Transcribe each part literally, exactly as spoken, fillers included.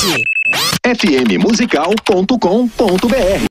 f m musical ponto com ponto b r.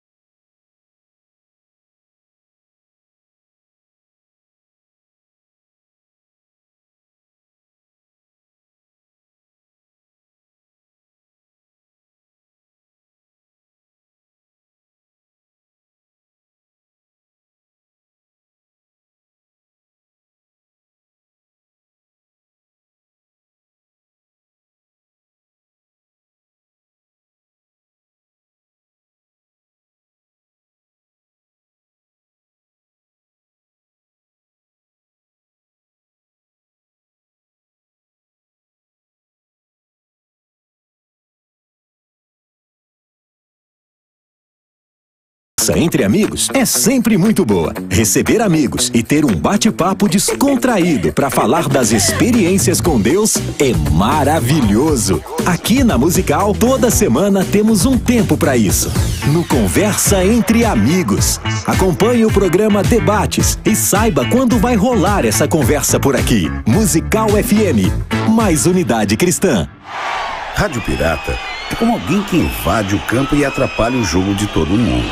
Entre amigos é sempre muito boa. Receber amigos e ter um bate-papo descontraído para falar das experiências com Deus é maravilhoso. Aqui na Musical, toda semana temos um tempo para isso. No Conversa Entre Amigos. Acompanhe o programa Debates e saiba quando vai rolar essa conversa por aqui. Musical F M, mais unidade cristã. Rádio Pirata é como alguém que invade o campo e atrapalha o jogo de todo mundo.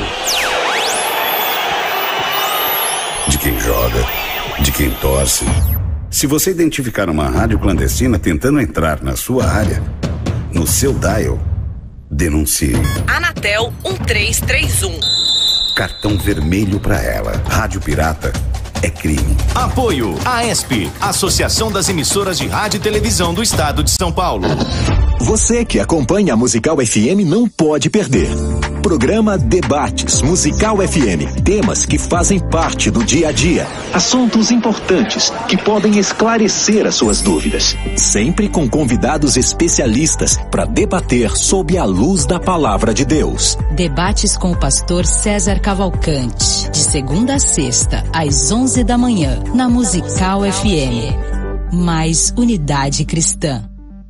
De quem joga, de quem torce. Se você identificar uma rádio clandestina tentando entrar na sua área, no seu dial, denuncie. Anatel um três três um. Cartão vermelho pra ela. Rádio Pirata é crime. Apoio A E S P, Associação das Emissoras de Rádio e Televisão do Estado de São Paulo. Você que acompanha a Musical F M não pode perder. Programa Debates Musical F M. Temas que fazem parte do dia a dia. Assuntos importantes que podem esclarecer as suas dúvidas. Sempre com convidados especialistas para debater sob a luz da palavra de Deus. Debates com o pastor César Cavalcante. De segunda a sexta, às onze da manhã, na Musical F M. Mais unidade cristã.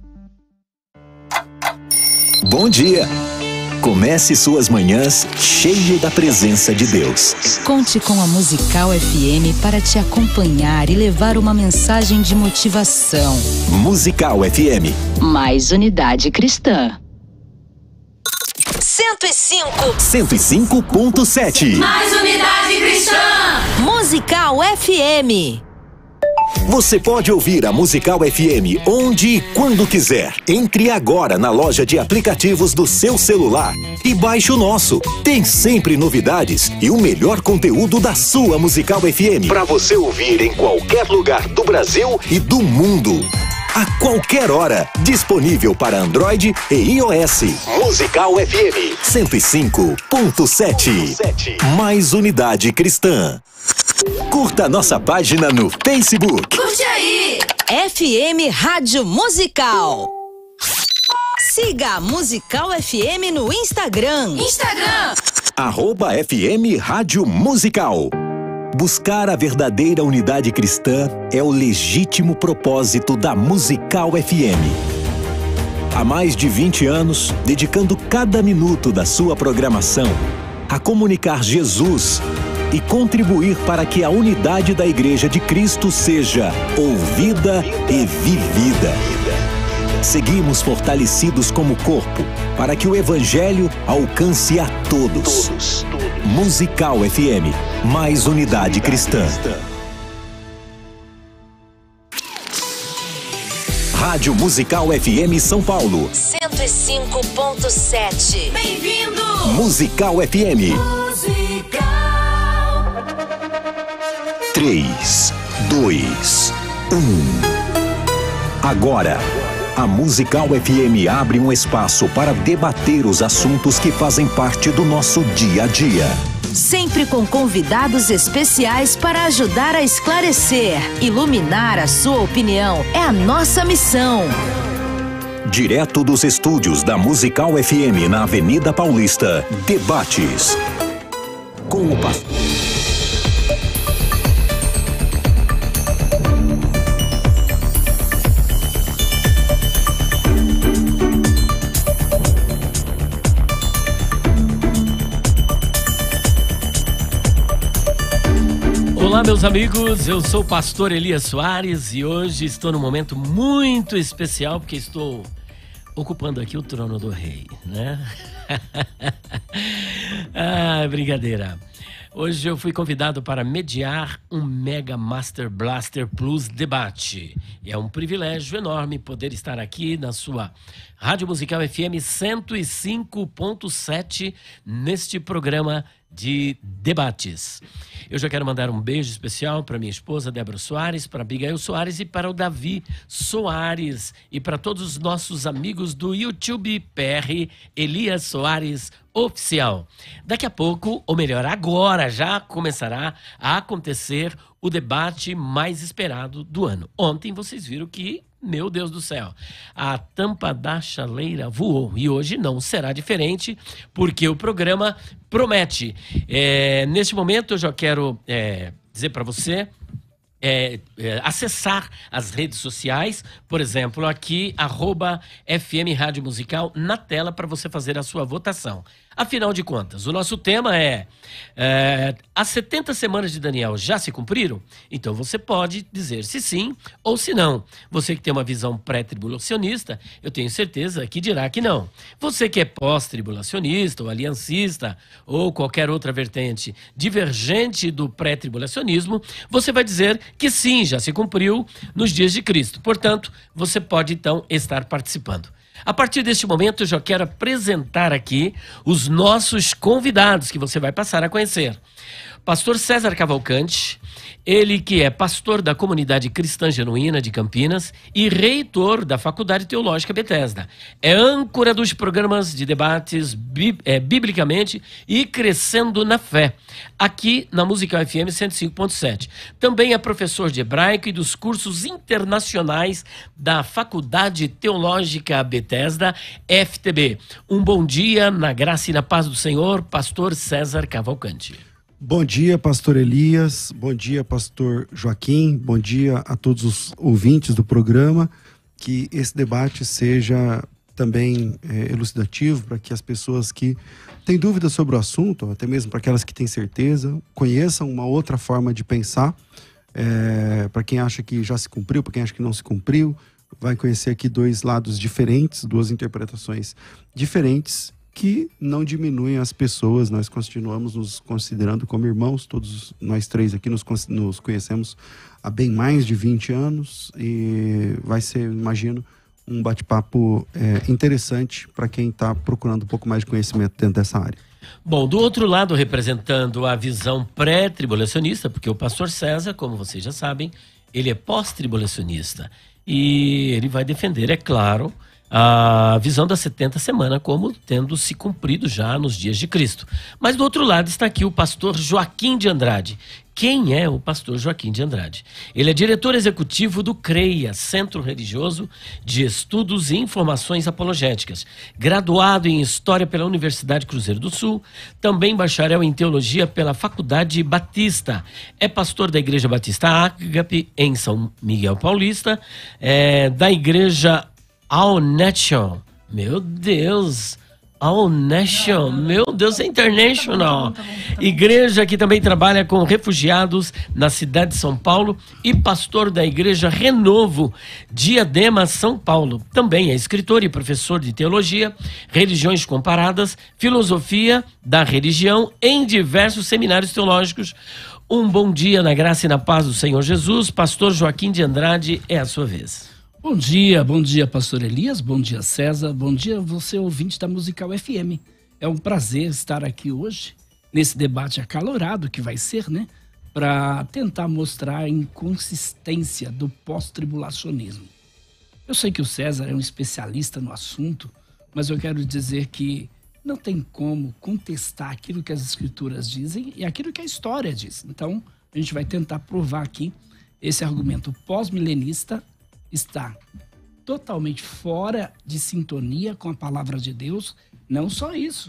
Bom dia! Comece suas manhãs cheio da presença de Deus. Conte com a Musical F M para te acompanhar e levar uma mensagem de motivação. Musical F M. Mais unidade cristã. cento e cinco. cento e cinco ponto sete. Mais unidade cristã. Musical F M. Você pode ouvir a Musical F M onde e quando quiser. Entre agora na loja de aplicativos do seu celular e baixe o nosso. Tem sempre novidades e o melhor conteúdo da sua Musical F M para você ouvir em qualquer lugar do Brasil e do mundo. A qualquer hora, disponível para Android e iOS. Musical F M cento e cinco ponto sete. Mais unidade cristã. Curta nossa página no Facebook. Curte aí! F M Rádio Musical. Siga a Musical F M no Instagram. Instagram. Arroba F M Rádio Musical. Buscar a verdadeira unidade cristã é o legítimo propósito da Musical F M. Há mais de vinte anos, dedicando cada minuto da sua programação a comunicar Jesus e contribuir para que a unidade da Igreja de Cristo seja ouvida e vivida. Seguimos fortalecidos como corpo para que o Evangelho alcance a todos. todos. Musical F M, mais unidade cristã. Rádio Musical F M São Paulo. cento e cinco ponto sete. Bem-vindo! Musical F M. Musical. três, dois, um. Agora, a Musical F M abre um espaço para debater os assuntos que fazem parte do nosso dia a dia. Sempre com convidados especiais para ajudar a esclarecer, iluminar a sua opinião. É a nossa missão. Direto dos estúdios da Musical F M na Avenida Paulista, Debates. Com o pastor. Olá, meus amigos, eu sou o pastor Elias Soares e hoje estou num momento muito especial porque estou ocupando aqui o trono do rei, né? Ah, brincadeira. Hoje eu fui convidado para mediar um Mega Master Blaster Plus debate. É um privilégio enorme poder estar aqui na sua Rádio Musical F M cento e cinco ponto sete neste programa de debates. Eu já quero mandar um beijo especial para minha esposa Débora Soares, para Abigail Soares e para o Davi Soares e para todos os nossos amigos do YouTube P R Elias Soares Oficial. Daqui a pouco, ou melhor, agora já começará a acontecer o debate mais esperado do ano. Ontem vocês viram que, meu Deus do céu, a tampa da chaleira voou e hoje não será diferente, porque o programa promete. É, neste momento eu já quero é, dizer para você é, é, acessar as redes sociais, por exemplo, aqui, arroba F M Rádio Musical, na tela para você fazer a sua votação. Afinal de contas, o nosso tema é, é as setenta semanas de Daniel já se cumpriram? Então você pode dizer se sim ou se não. Você que tem uma visão pré-tribulacionista, eu tenho certeza que dirá que não. Você que é pós-tribulacionista ou aliancista ou qualquer outra vertente divergente do pré-tribulacionismo, você vai dizer que sim, já se cumpriu nos dias de Cristo. Portanto, você pode então estar participando. A partir deste momento, eu já quero apresentar aqui os nossos convidados que você vai passar a conhecer. Pastor César Cavalcante, ele que é pastor da Comunidade Cristã Genuína de Campinas e reitor da Faculdade Teológica Bethesda. É âncora dos programas de debates bi, é, biblicamente e crescendo na fé, aqui na Musical F M cento e cinco ponto sete. Também é professor de hebraico e dos cursos internacionais da Faculdade Teológica Bethesda, F T B. Um bom dia na graça e na paz do Senhor, pastor César Cavalcante. Bom dia, pastor Elias, bom dia, pastor Joaquim, bom dia a todos os ouvintes do programa, que esse debate seja também é, elucidativo para que as pessoas que têm dúvidas sobre o assunto, até mesmo para aquelas que têm certeza, conheçam uma outra forma de pensar, é, para quem acha que já se cumpriu, para quem acha que não se cumpriu, vai conhecer aqui dois lados diferentes, duas interpretações diferentes, que não diminuem as pessoas. Nós continuamos nos considerando como irmãos, todos nós três aqui nos, nos conhecemos há bem mais de vinte anos e vai ser, imagino, um bate-papo é, interessante para quem está procurando um pouco mais de conhecimento dentro dessa área. Bom, do outro lado, representando a visão pré-tribulacionista, porque o pastor César, como vocês já sabem, ele é pós-tribulacionista e ele vai defender, é claro, a visão da setenta semana como tendo se cumprido já nos dias de Cristo. Mas do outro lado está aqui o pastor Joaquim de Andrade. Quem é o pastor Joaquim de Andrade? Ele é diretor executivo do CREIA, Centro Religioso de Estudos e Informações Apologéticas, graduado em História pela Universidade Cruzeiro do Sul, também bacharel em Teologia pela Faculdade Batista. É pastor da Igreja Batista Ágape, em São Miguel Paulista, é, da Igreja All Nation, meu Deus, All Nation, meu Deus, é international. Igreja que também trabalha com refugiados na cidade de São Paulo e pastor da Igreja Renovo, Diadema, São Paulo. Também é escritor e professor de teologia, religiões comparadas, filosofia da religião em diversos seminários teológicos. Um bom dia na graça e na paz do Senhor Jesus. Pastor Joaquim de Andrade, é a sua vez. Bom dia, bom dia, pastor Elias, bom dia, César, bom dia você ouvinte da Musical F M. É um prazer estar aqui hoje, nesse debate acalorado que vai ser, né? Para tentar mostrar a inconsistência do pós-tribulacionismo. Eu sei que o César é um especialista no assunto, mas eu quero dizer que não tem como contestar aquilo que as escrituras dizem e aquilo que a história diz. Então, a gente vai tentar provar aqui esse argumento pós-milenista está totalmente fora de sintonia com a palavra de Deus. Não só isso,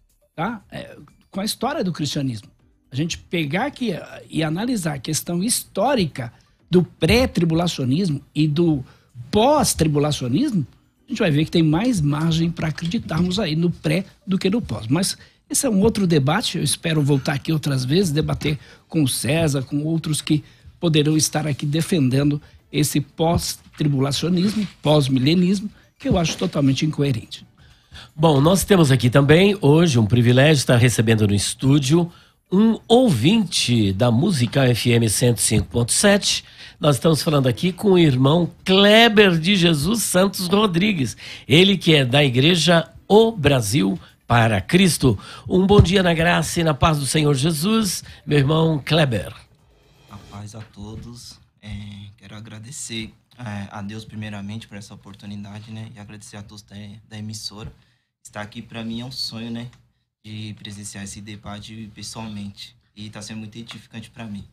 tá? É, com a história do cristianismo. A gente pegar aqui e analisar a questão histórica do pré-tribulacionismo e do pós-tribulacionismo, a gente vai ver que tem mais margem para acreditarmos aí no pré do que no pós. Mas esse é um outro debate, eu espero voltar aqui outras vezes, debater com o César, com outros que poderão estar aqui defendendo esse pós-tribulacionismo, pós-milenismo, que eu acho totalmente incoerente. Bom, nós temos aqui também, hoje, um privilégio estar recebendo no estúdio um ouvinte da Musical F M cento e cinco ponto sete. Nós estamos falando aqui com o irmão Kleber de Jesus Santos Rodrigues. Ele que é da Igreja O Brasil para Cristo. Um bom dia na graça e na paz do Senhor Jesus, meu irmão Kleber. A paz a todos. É, quero agradecer é, a Deus primeiramente por essa oportunidade, né? E agradecer a todos da, da emissora. Estar aqui para mim é um sonho, né? De presenciar esse debate pessoalmente. E está sendo muito edificante para mim.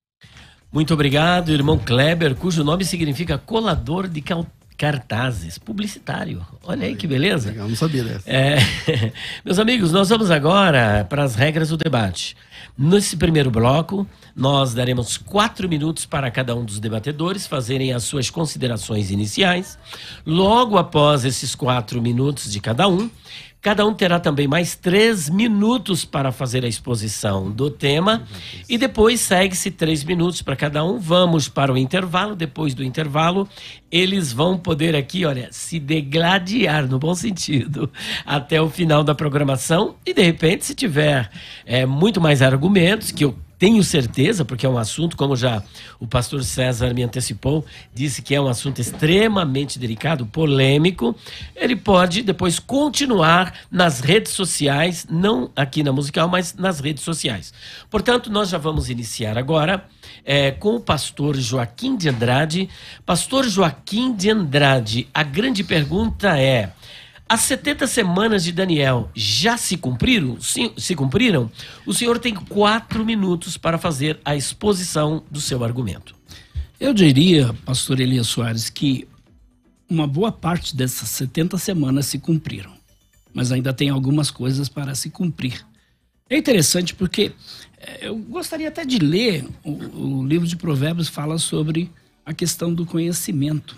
Muito obrigado, irmão Kleber, cujo nome significa colador de cartazes, publicitário. Olha aí que beleza. Legal, não sabia dessa. É, meus amigos, nós vamos agora para as regras do debate. Nesse primeiro bloco, nós daremos quatro minutos para cada um dos debatedores fazerem as suas considerações iniciais. Logo após esses quatro minutos de cada um, cada um terá também mais três minutos para fazer a exposição do tema. E depois segue-se três minutos para cada um. Vamos para o intervalo. Depois do intervalo, eles vão poder aqui, olha, se degladiar, no bom sentido, até o final da programação. E, de repente, se tiver é, muito mais argumentos, que eu tenho certeza, porque é um assunto, como já o pastor César me antecipou, disse que é um assunto extremamente delicado, polêmico, ele pode depois continuar nas redes sociais, não aqui na Musical, mas nas redes sociais. Portanto, nós já vamos iniciar agora é, com o pastor Joaquim de Andrade. Pastor Joaquim de Andrade, a grande pergunta é: as setenta semanas de Daniel já se cumpriram? Sim, se cumpriram? O senhor tem quatro minutos para fazer a exposição do seu argumento. Eu diria, pastor Elias Soares, que uma boa parte dessas setenta semanas se cumpriram, mas ainda tem algumas coisas para se cumprir. É interessante porque eu gostaria até de ler, o, o livro de Provérbios fala sobre a questão do conhecimento.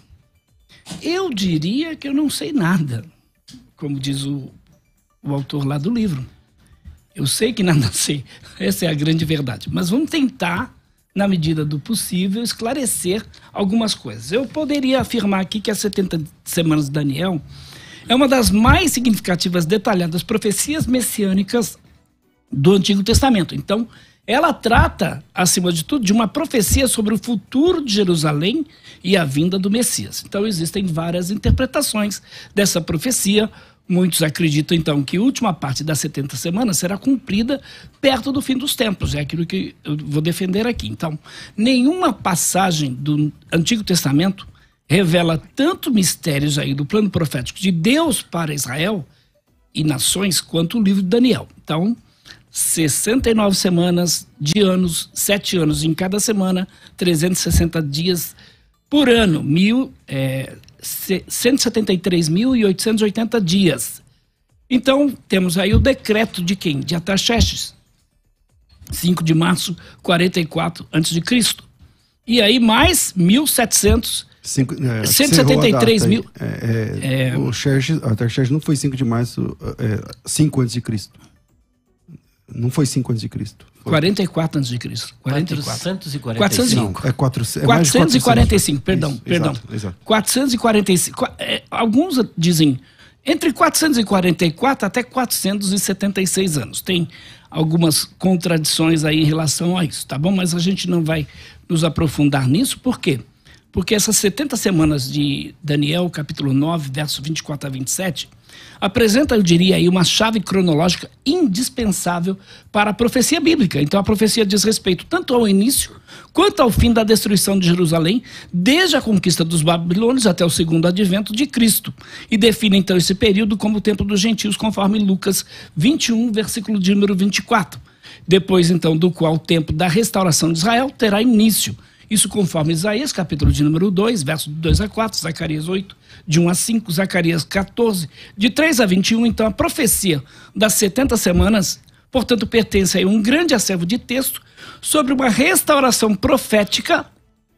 Eu diria que eu não sei nada, como diz o, o autor lá do livro. Eu sei que nada sei, essa é a grande verdade. Mas vamos tentar, na medida do possível, esclarecer algumas coisas. Eu poderia afirmar aqui que as setenta semanas de Daniel é uma das mais significativas, detalhadas profecias messiânicas do Antigo Testamento. Então, ela trata, acima de tudo, de uma profecia sobre o futuro de Jerusalém e a vinda do Messias. Então, existem várias interpretações dessa profecia. Muitos acreditam, então, que a última parte das setenta semanas será cumprida perto do fim dos tempos. É aquilo que eu vou defender aqui. Então, nenhuma passagem do Antigo Testamento revela tanto mistérios aí do plano profético de Deus para Israel e nações quanto o livro de Daniel. Então, sessenta e nove semanas de anos, sete anos em cada semana, trezentos e sessenta dias por ano, mil, é, cento e setenta e três mil e oitocentos e oitenta dias. Então, temos aí o decreto de quem? De Artaxerxes, cinco de março, quarenta e quatro antes de Cristo. E aí mais mil e setecentos, Cinco, é, cento e setenta e três mil. É, é, é, o Xerxes, Artaxerxes não foi cinco de março, é, cinco antes de Cristo. Não foi cinco antes de Cristo. Foi quarenta e quatro antes de Cristo. quatrocentos e quarenta e cinco. quatrocentos e cinco. Não, é quatrocentos, é quatrocentos e quarenta e cinco, perdão, Isso, perdão. Exato, exato. quatrocentos e quarenta e cinco. É, alguns dizem entre quatrocentos e quarenta e quatro até quatrocentos e setenta e seis anos. Tem algumas contradições aí em relação a isso, tá bom? Mas a gente não vai nos aprofundar nisso, por quê? Porque essas setenta semanas de Daniel, capítulo nove, versos vinte e quatro a vinte e sete, apresenta, eu diria, aí uma chave cronológica indispensável para a profecia bíblica. Então, a profecia diz respeito tanto ao início quanto ao fim da destruição de Jerusalém, desde a conquista dos babilônios até o segundo advento de Cristo. E define, então, esse período como o tempo dos gentios, conforme Lucas vinte e um, versículo de número vinte e quatro. Depois, então, do qual o tempo da restauração de Israel terá início. Isso conforme Isaías, capítulo de número dois, versos de dois a quatro, Zacarias oito, de um a cinco, Zacarias quatorze, de três a vinte e um. Então, a profecia das setenta semanas, portanto, pertence a um grande acervo de texto sobre uma restauração profética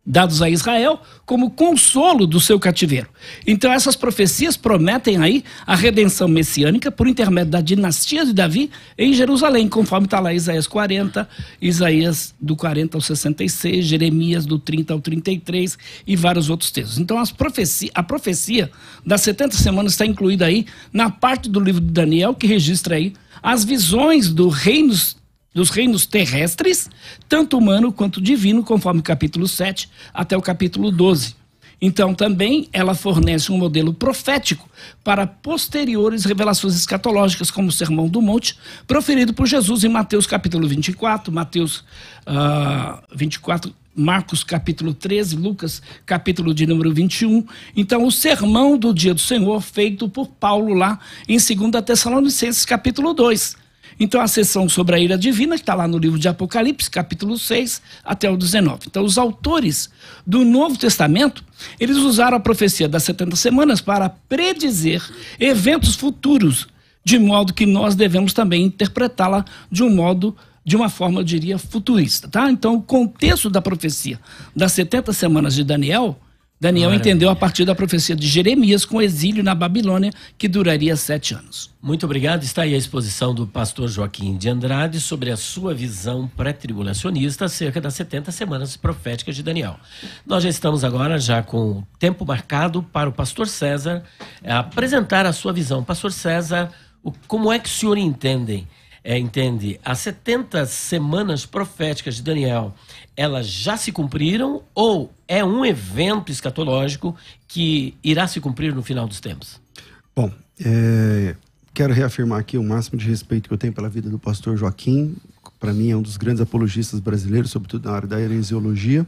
dados a Israel como consolo do seu cativeiro. Então essas profecias prometem aí a redenção messiânica por intermédio da dinastia de Davi em Jerusalém, conforme está lá Isaías quarenta, Isaías do quarenta ao sessenta e seis, Jeremias do trinta ao trinta e três e vários outros textos. Então as profecia, a profecia das setenta semanas está incluída aí na parte do livro de Daniel que registra aí as visões do reinos dos reinos terrestres, tanto humano quanto divino, conforme o capítulo sete até o capítulo doze. Então, também, ela fornece um modelo profético para posteriores revelações escatológicas, como o Sermão do Monte, proferido por Jesus em Mateus capítulo vinte e quatro, Mateus uh, vinte e quatro, Marcos capítulo treze, Lucas capítulo de número vinte e um. Então, o sermão do dia do Senhor, feito por Paulo lá em segunda Tessalonicenses capítulo dois. Então, a seção sobre a ira divina, que está lá no livro de Apocalipse, capítulo seis até o dezenove. Então, os autores do Novo Testamento, eles usaram a profecia das setenta semanas para predizer eventos futuros, de modo que nós devemos também interpretá-la de um modo, de uma forma, eu diria, futurista, tá? Então, o contexto da profecia das setenta semanas de Daniel, Daniel Maravilha. Entendeu a partir da profecia de Jeremias com o exílio na Babilônia, que duraria sete anos. Muito obrigado. Está aí a exposição do pastor Joaquim de Andrade sobre a sua visão pré-tribulacionista acerca das setenta semanas proféticas de Daniel. Nós já estamos agora já com o tempo marcado para o pastor César é, apresentar a sua visão. Pastor César, o, como é que o senhor entende, é, entende as setenta semanas proféticas de Daniel? Elas já se cumpriram ou é um evento escatológico que irá se cumprir no final dos tempos? Bom, é, quero reafirmar aqui o máximo de respeito que eu tenho pela vida do pastor Joaquim. Para mim é um dos grandes apologistas brasileiros, sobretudo na área da heresiologia.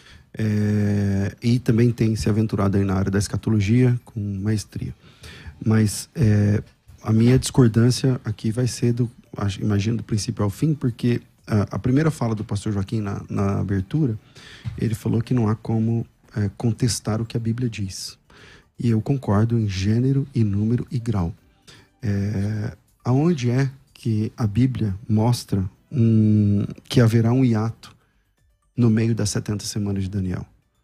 É, e também tem se aventurado aí na área da escatologia com maestria. Mas é, a minha discordância aqui vai ser, do, imagino, do princípio ao fim, porque a primeira fala do pastor Joaquim na, na abertura, ele falou que não há como é, contestar o que a Bíblia diz. E eu concordo em gênero e número e grau. É, aonde é que a Bíblia mostra um, que haverá um hiato no meio das setenta semanas de Daniel?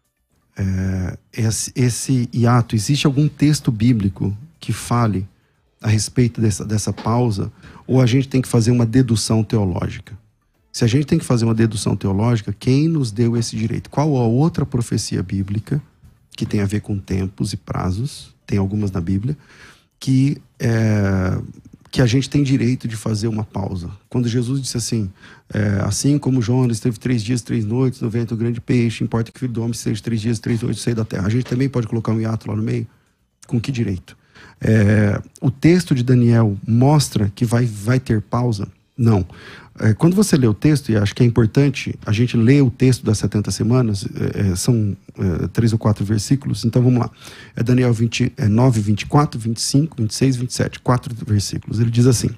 É, esse, esse hiato, existe algum texto bíblico que fale a respeito dessa, dessa pausa, ou a gente tem que fazer uma dedução teológica? Se a gente tem que fazer uma dedução teológica, quem nos deu esse direito? Qual a outra profecia bíblica, que tem a ver com tempos e prazos, tem algumas na Bíblia, que, é, que a gente tem direito de fazer uma pausa? Quando Jesus disse assim, é, assim como Jonas esteve três dias, três noites no ventre do grande peixe, importa que o filho do homem seja três dias, três noites no seio da terra. A gente também pode colocar um hiato lá no meio? Com que direito? É, o texto de Daniel mostra que vai, vai ter pausa? Não. É, quando você lê o texto, e acho que é importante a gente ler o texto das setenta semanas, é, são é, três ou quatro versículos, então vamos lá. É Daniel vinte, é nove, vinte e quatro, vinte e cinco, vinte e seis, vinte e sete, quatro versículos. Ele diz assim: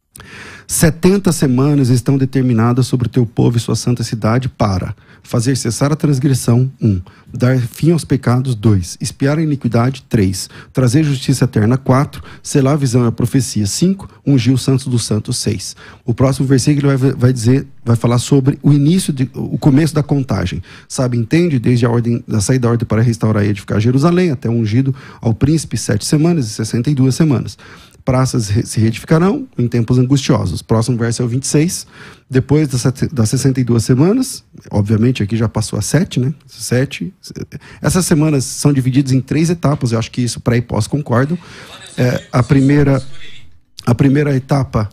setenta semanas estão determinadas sobre o teu povo e sua santa cidade para fazer cessar a transgressão, um, dar fim aos pecados, dois, expiar a iniquidade, três, trazer justiça eterna, quatro, selar a visão e a profecia, cinco, ungir os santos dos santos, seis. O próximo versículo vai, vai dizer, vai falar sobre o início, de, o começo da contagem. Sabe, entende, desde a ordem, da saída da ordem para restaurar e edificar Jerusalém, até o ungido ao príncipe, sete semanas e sessenta e duas semanas. Praças se reedificarão em tempos angustiosos. Próximo verso é o vinte e seis. Depois das sessenta e duas semanas, obviamente aqui já passou a sete, né? Sete. Essas semanas são divididas em três etapas. Eu acho que isso pré e pós concordam. É, a, primeira, a primeira etapa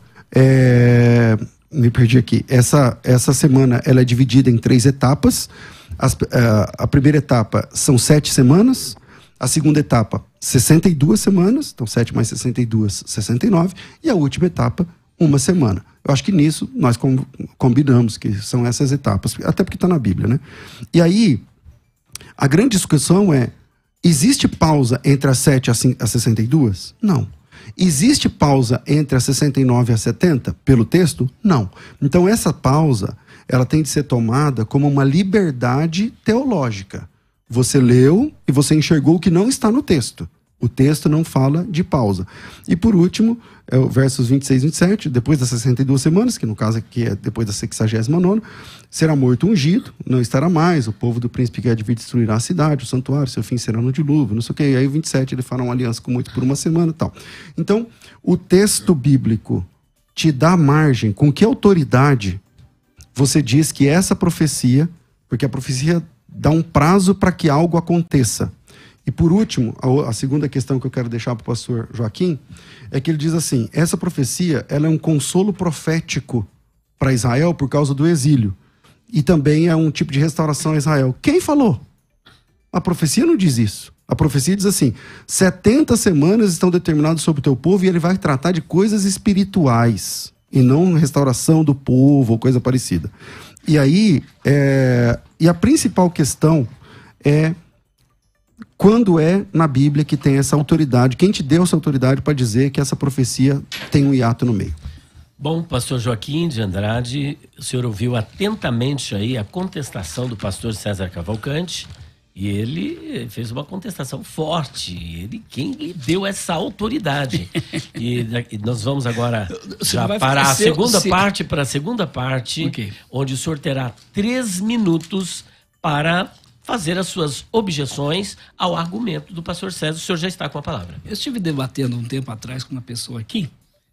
é... Me perdi aqui. Essa, essa semana ela é dividida em três etapas. As, a, a primeira etapa são sete semanas. A segunda etapa, sessenta e duas semanas, então sete mais sessenta e duas, sessenta e nove, e a última etapa, uma semana. Eu acho que nisso nós combinamos que são essas etapas, até porque está na Bíblia, né? E aí, a grande discussão é, existe pausa entre as sete e as sessenta e duas? Não. Existe pausa entre as sessenta e nove e as setenta, pelo texto? Não. Então essa pausa, ela tem de ser tomada como uma liberdade teológica. Você leu e você enxergou o que não está no texto. O texto não fala de pausa. E por último, é o versos vinte e seis e vinte e sete, depois das sessenta e duas semanas, que no caso aqui é depois da sexagésima nona, será morto o ungido, não estará mais, o povo do príncipe que há de vir destruirá a cidade, o santuário, seu fim será no dilúvio, não sei o quê. E aí o vinte e sete ele fará uma aliança com muito por uma semana e tal. Então, o texto bíblico te dá margem, com que autoridade você diz que essa profecia, porque a profecia dá um prazo para que algo aconteça. E por último, a, a segunda questão que eu quero deixar para o pastor Joaquim, é que ele diz assim, essa profecia ela é um consolo profético para Israel por causa do exílio. E também é um tipo de restauração a Israel. Quem falou? A profecia não diz isso. A profecia diz assim, setenta semanas estão determinadas sobre o teu povo e ele vai tratar de coisas espirituais e não restauração do povo ou coisa parecida. E aí, é, e a principal questão é quando é na Bíblia que tem essa autoridade, quem te deu essa autoridade para dizer que essa profecia tem um hiato no meio? Bom, pastor Joaquim de Andrade, o senhor ouviu atentamente aí a contestação do pastor César Cavalcante e ele fez uma contestação forte. Ele, quem lhe deu essa autoridade? E, e nós vamos agora já para a segunda seu... parte, para a segunda parte, okay. Onde o senhor terá três minutos para fazer as suas objeções ao argumento do pastor César. O senhor já está com a palavra. Eu estive debatendo um tempo atrás com uma pessoa aqui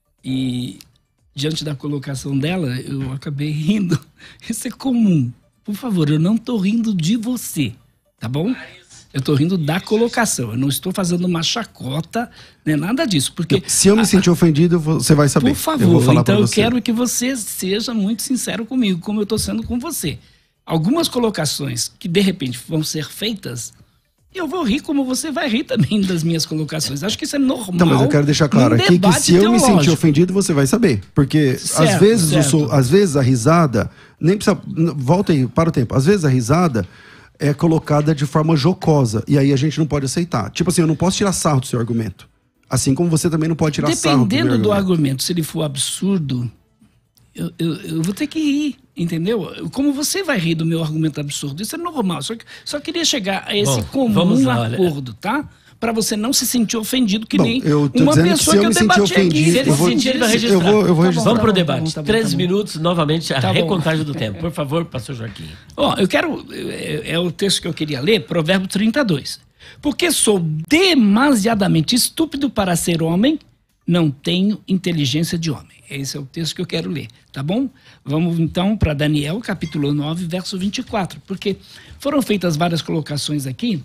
e diante da colocação dela, eu acabei rindo. Isso é comum. Por favor, eu não estou rindo de você, tá bom? Eu estou rindo da colocação. Eu não estou fazendo uma chacota, nem nada disso. Porque se eu me sentir ofendido, você vai saber. Por favor, eu vou falar então eu você. quero que você seja muito sincero comigo, como eu estou sendo com você. Algumas colocações que de repente vão ser feitas, eu vou rir como você vai rir também das minhas colocações. Acho que isso é normal. Não, mas eu quero deixar claro aqui que se eu me sentir ofendido, você vai saber. Porque certo, às vezes eu sou, às vezes a risada, nem precisa, volta aí, para o tempo. Às vezes a risada é colocada de forma jocosa e aí a gente não pode aceitar. Tipo assim, eu não posso tirar sarro do seu argumento. Assim como você também não pode tirar sarro do meu argumento. Dependendo do argumento, se ele for absurdo, eu, eu, eu vou ter que rir. Entendeu? Como você vai rir do meu argumento absurdo? Isso é normal. Só, que, só queria chegar a esse Bom, comum lá, acordo, tá? Para você não se sentir ofendido, que Bom, nem uma pessoa que, que eu debati aqui. Se ele eu vou, se sentir, ele vai registrar. Eu vou, eu vou registrar. Vamos para o debate. Tá bom, Três tá minutos, novamente, a tá recontagem do tempo. Por favor, pastor Joaquim. Ó, eu quero... É, é o texto que eu queria ler, Provérbio trinta e dois. Porque sou demasiadamente estúpido para ser homem, não tenho inteligência de homem. Esse é o texto que eu quero ler, tá bom? Vamos então para Daniel, capítulo nove, verso vinte e quatro. Porque foram feitas várias colocações aqui.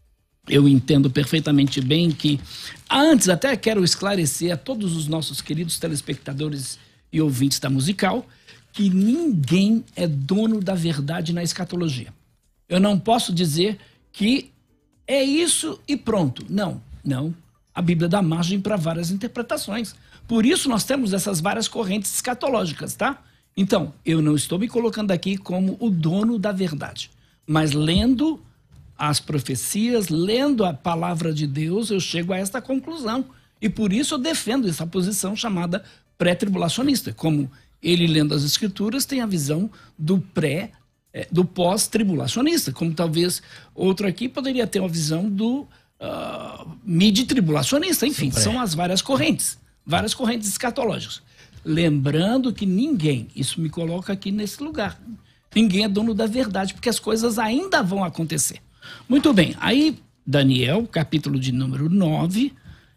Eu entendo perfeitamente bem que... Antes, até quero esclarecer a todos os nossos queridos telespectadores e ouvintes da Musical que ninguém é dono da verdade na escatologia. Eu não posso dizer que é isso e pronto. Não, não. A Bíblia dá margem para várias interpretações. Por isso nós temos essas várias correntes escatológicas, tá? Então, eu não estou me colocando aqui como o dono da verdade. Mas lendo as profecias, lendo a palavra de Deus, eu chego a esta conclusão. E por isso eu defendo essa posição chamada pré-tribulacionista. Como ele, lendo as escrituras, tem a visão do pré, do pós-tribulacionista. Como talvez outro aqui poderia ter uma visão do uh, mid-tribulacionista. Enfim, Sim, são as várias correntes. Várias correntes escatológicas. Lembrando que ninguém, isso me coloca aqui nesse lugar, ninguém é dono da verdade, porque as coisas ainda vão acontecer. Muito bem, aí Daniel, capítulo de número nove,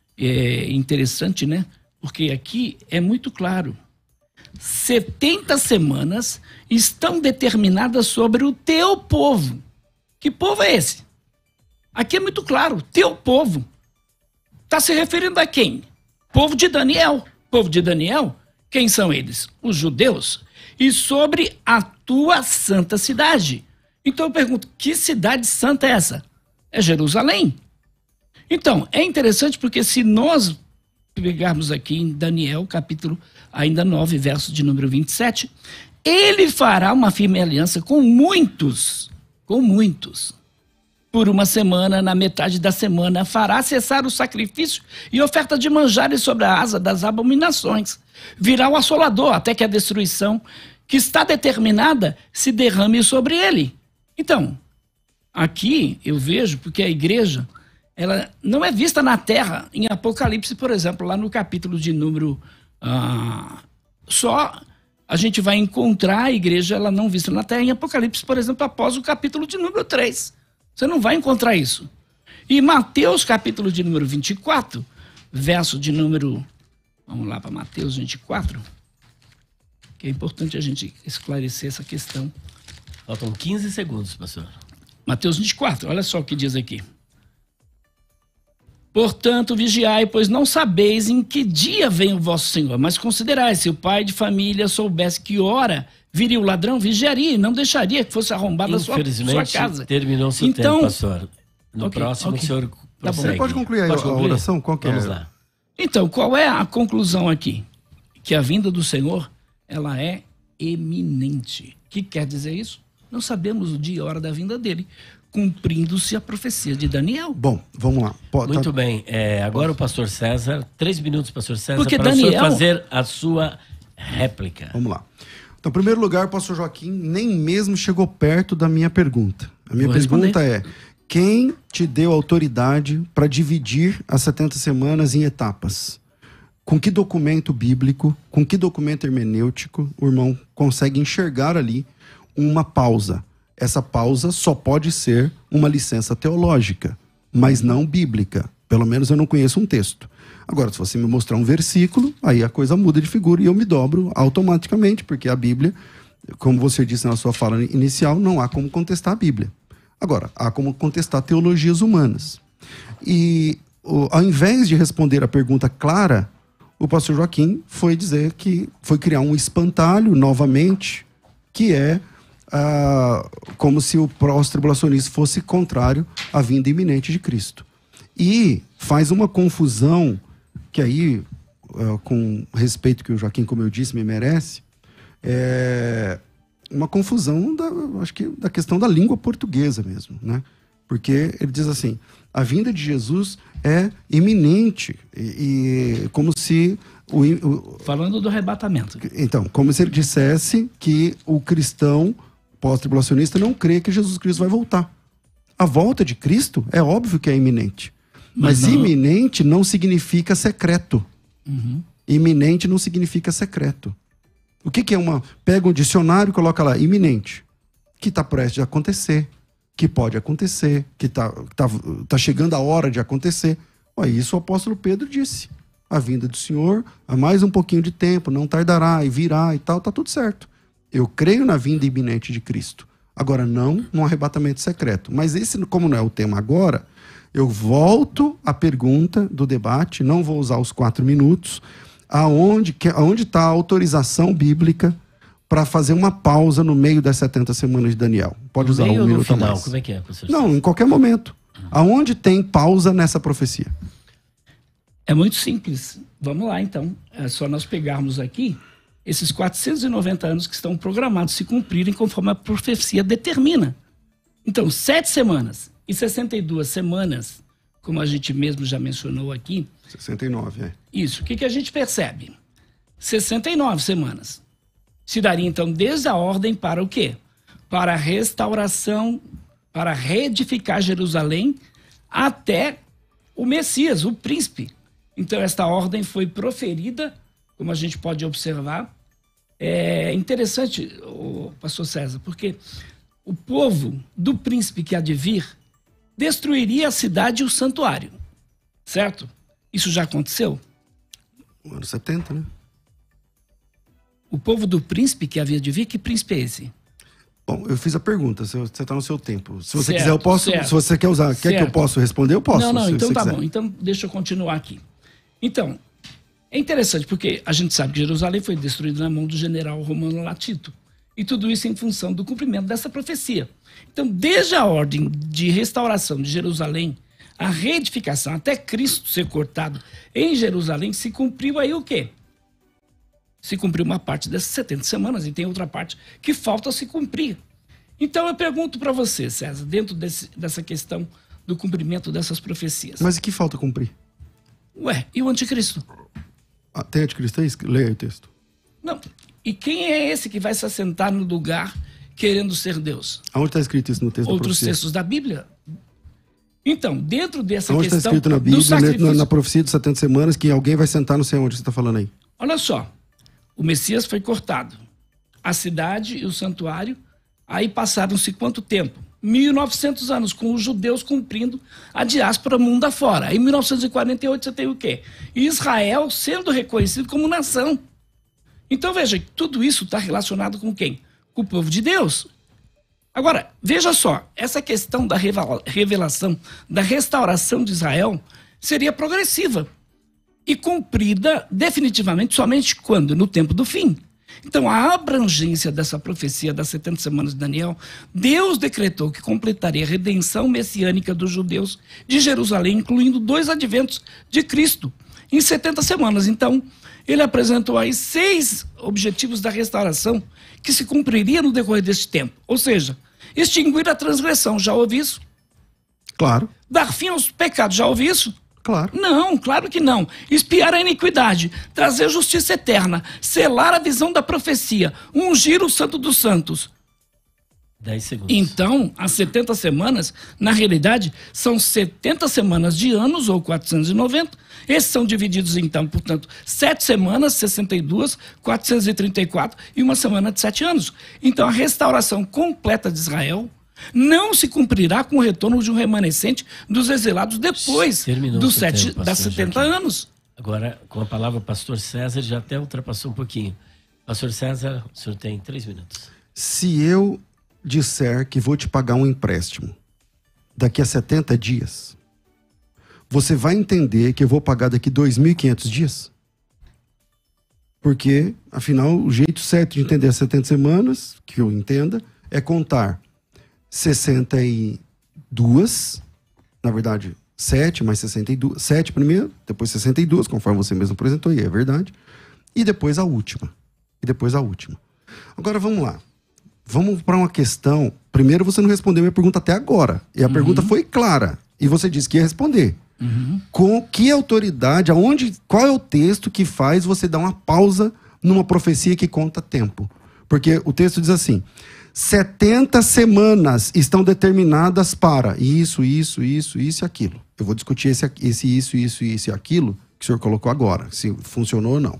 é interessante, né? Porque aqui é muito claro. setenta semanas estão determinadas sobre o teu povo. Que povo é esse? Aqui é muito claro, teu povo. Está se referindo a quem? Povo de Daniel. Povo de Daniel, quem são eles? Os judeus. E sobre a tua santa cidade. Então eu pergunto, que cidade santa é essa? É Jerusalém. Então, é interessante porque se nós pegarmos aqui em Daniel, capítulo ainda nove, verso de número vinte e sete, ele fará uma firme aliança com muitos, com muitos. Por uma semana, na metade da semana, fará cessar o sacrifício e oferta de manjares sobre a asa das abominações. Virá o assolador até que a destruição que está determinada se derrame sobre ele. Então, aqui eu vejo, porque a igreja, ela não é vista na terra em Apocalipse, por exemplo, lá no capítulo de número... Ah, só a gente vai encontrar a igreja ela não vista na terra em Apocalipse, por exemplo, após o capítulo de número três. Você não vai encontrar isso. E Mateus, capítulo de número vinte e quatro, verso de número... Vamos lá para Mateus vinte e quatro, que é importante a gente esclarecer essa questão. Faltam quinze segundos, pastor. Mateus vinte e quatro, olha só o que diz aqui. Portanto, vigiai, pois não sabeis em que dia vem o vosso Senhor, mas considerai, se o pai de família soubesse que hora viria o ladrão, vigiaria e não deixaria que fosse arrombada a sua, sua casa. Terminou seu então, tempo, pastor. No okay, próximo, okay. o senhor tá bom. Você pode concluir aí pode a, concluir? a oração? Qual que Vamos é? lá. Então, qual é a conclusão aqui? Que a vinda do Senhor, ela é eminente. O que quer dizer isso? Não sabemos o dia e a hora da vinda dele, cumprindo-se a profecia de Daniel. Bom, vamos lá. Pode, Muito tá... bem. É, agora Pode. o pastor César, três minutos, pastor César, Porque para Daniel... o senhor fazer a sua réplica. Vamos lá. Então, em primeiro lugar, o pastor Joaquim nem mesmo chegou perto da minha pergunta. A minha Vou pergunta responder. é, quem te deu autoridade para dividir as setenta semanas em etapas? Com que documento bíblico, com que documento hermenêutico o irmão consegue enxergar ali uma pausa? Essa pausa só pode ser uma licença teológica, mas não bíblica. Pelo menos eu não conheço um texto. Agora, se você me mostrar um versículo, aí a coisa muda de figura e eu me dobro automaticamente, porque a Bíblia, como você disse na sua fala inicial, não há como contestar a Bíblia. Agora, há como contestar teologias humanas. E ao invés de responder a pergunta clara, o pastor Joaquim foi dizer que foi criar um espantalho novamente, que é ah, como se o pós-tribulacionista fosse contrário à vinda iminente de Cristo. E faz uma confusão, que aí, ah, com respeito que o Joaquim, como eu disse, me merece, é uma confusão da, acho que da questão da língua portuguesa mesmo, né? Porque ele diz assim, a vinda de Jesus é iminente, e, e como se... O, o, Falando do arrebatamento. Então, como se ele dissesse que o cristão pós-tribulacionista não crê que Jesus Cristo vai voltar. A volta de Cristo é óbvio que é iminente. Mas, mas não... iminente não significa secreto. Uhum. Iminente não significa secreto. O que, que é uma... Pega um dicionário e coloca lá, iminente. Que está prestes a acontecer. Que pode acontecer. Que está tá, tá chegando a hora de acontecer. Olha, isso o apóstolo Pedro disse. A vinda do Senhor, há mais um pouquinho de tempo, não tardará e virá e tal, tá tudo certo. Eu creio na vinda iminente de Cristo. Agora, não no arrebatamento secreto. Mas esse, como não é o tema agora, eu volto à pergunta do debate, não vou usar os quatro minutos, aonde aonde está a autorização bíblica para fazer uma pausa no meio das setenta semanas de Daniel. Pode usar um minuto a mais. Como é que é, professor? Não, em qualquer momento. Aonde tem pausa nessa profecia? É muito simples. Vamos lá, então. É só nós pegarmos aqui esses quatrocentos e noventa anos que estão programados se cumprirem conforme a profecia determina. Então, sete semanas e sessenta e duas semanas, como a gente mesmo já mencionou aqui. sessenta e nove, é. Isso. O que, que a gente percebe? sessenta e nove semanas. Se daria, então, desde a ordem para o quê? Para a restauração, para reedificar Jerusalém até o Messias, o príncipe. Então, esta ordem foi proferida, como a gente pode observar. É interessante, o pastor César, porque o povo do príncipe que há de vir destruiria a cidade e o santuário, certo? Isso já aconteceu? No ano setenta, né? O povo do príncipe que havia de vir, que príncipe é esse? Bom, eu fiz a pergunta, você está no seu tempo. Se você certo, quiser, eu posso. certo. Se você quer usar, quer certo. que eu possa responder, eu posso. Não, não, se então tá quiser. bom. Então deixa eu continuar aqui. Então, é interessante porque a gente sabe que Jerusalém foi destruída na mão do general romano Latito. E tudo isso em função do cumprimento dessa profecia. Então, desde a ordem de restauração de Jerusalém, a reedificação, até Cristo ser cortado em Jerusalém, se cumpriu aí o quê? Se cumpriu uma parte dessas setenta semanas e tem outra parte que falta se cumprir. Então, eu pergunto para você, César, dentro desse, dessa questão do cumprimento dessas profecias. Mas e que falta cumprir? Ué, e o anticristo? Ah, tem anticristo aí? Leia aí o texto. Não. E quem é esse que vai se assentar no lugar querendo ser Deus? Aonde está escrito isso no texto Outros da profecia? textos da Bíblia. Então, dentro dessa onde questão... está escrito na Bíblia, na, na profecia de setenta semanas, que alguém vai sentar, não sei onde você está falando aí? Olha só, o Messias foi cortado. A cidade e o santuário, aí passaram-se quanto tempo? mil e novecentos anos, com os judeus cumprindo a diáspora mundo afora. Aí, em mil novecentos e quarenta e oito, você tem o quê? Israel sendo reconhecido como nação. Então, veja, tudo isso está relacionado com quem? Com o povo de Deus. Agora, veja só, essa questão da revelação, da restauração de Israel, seria progressiva e cumprida definitivamente somente quando? No tempo do fim. Então, a abrangência dessa profecia das setenta semanas de Daniel, Deus decretou que completaria a redenção messiânica dos judeus de Jerusalém, incluindo dois adventos de Cristo, em setenta semanas. Então, ele apresentou aí seis objetivos da restauração que se cumpriria no decorrer deste tempo. Ou seja, extinguir a transgressão, já ouvi isso? Claro. Dar fim aos pecados, já ouvi isso? Claro. Não, claro que não. Expiar a iniquidade, trazer justiça eterna, selar a visão da profecia, ungir o santo dos santos. dez segundos. Então, as setenta semanas, na realidade, são setenta semanas de anos, ou quatrocentos e noventa. Esses são divididos, então, portanto, sete semanas, sessenta e duas, quatrocentos e trinta e quatro, e uma semana de sete anos. Então, a restauração completa de Israel não se cumprirá com o retorno de um remanescente dos exilados depois dos sete, tempo, das setenta Joaquim. Anos. Agora, com a palavra pastor César, já até ultrapassou um pouquinho. Pastor César, o senhor tem três minutos. Se eu disser que vou te pagar um empréstimo daqui a setenta dias, você vai entender que eu vou pagar daqui dois mil e quinhentos dias? Porque, afinal, o jeito certo de entender as setenta semanas, que eu entenda, é contar sessenta e duas, na verdade, sete mais sessenta e duas, sete primeiro, depois sessenta e duas, conforme você mesmo apresentou, e é verdade, e depois a última. E depois a última. Agora, vamos lá. Vamos para uma questão. Primeiro, você não respondeu minha pergunta até agora. E a uhum. pergunta foi clara. E você disse que ia responder. Uhum. Com que autoridade, aonde, qual é o texto que faz você dar uma pausa numa profecia que conta tempo? Porque o texto diz assim: setenta semanas estão determinadas para isso, isso, isso, isso e aquilo. Eu vou discutir esse, esse isso, isso, isso e aquilo que o senhor colocou agora, se funcionou ou não.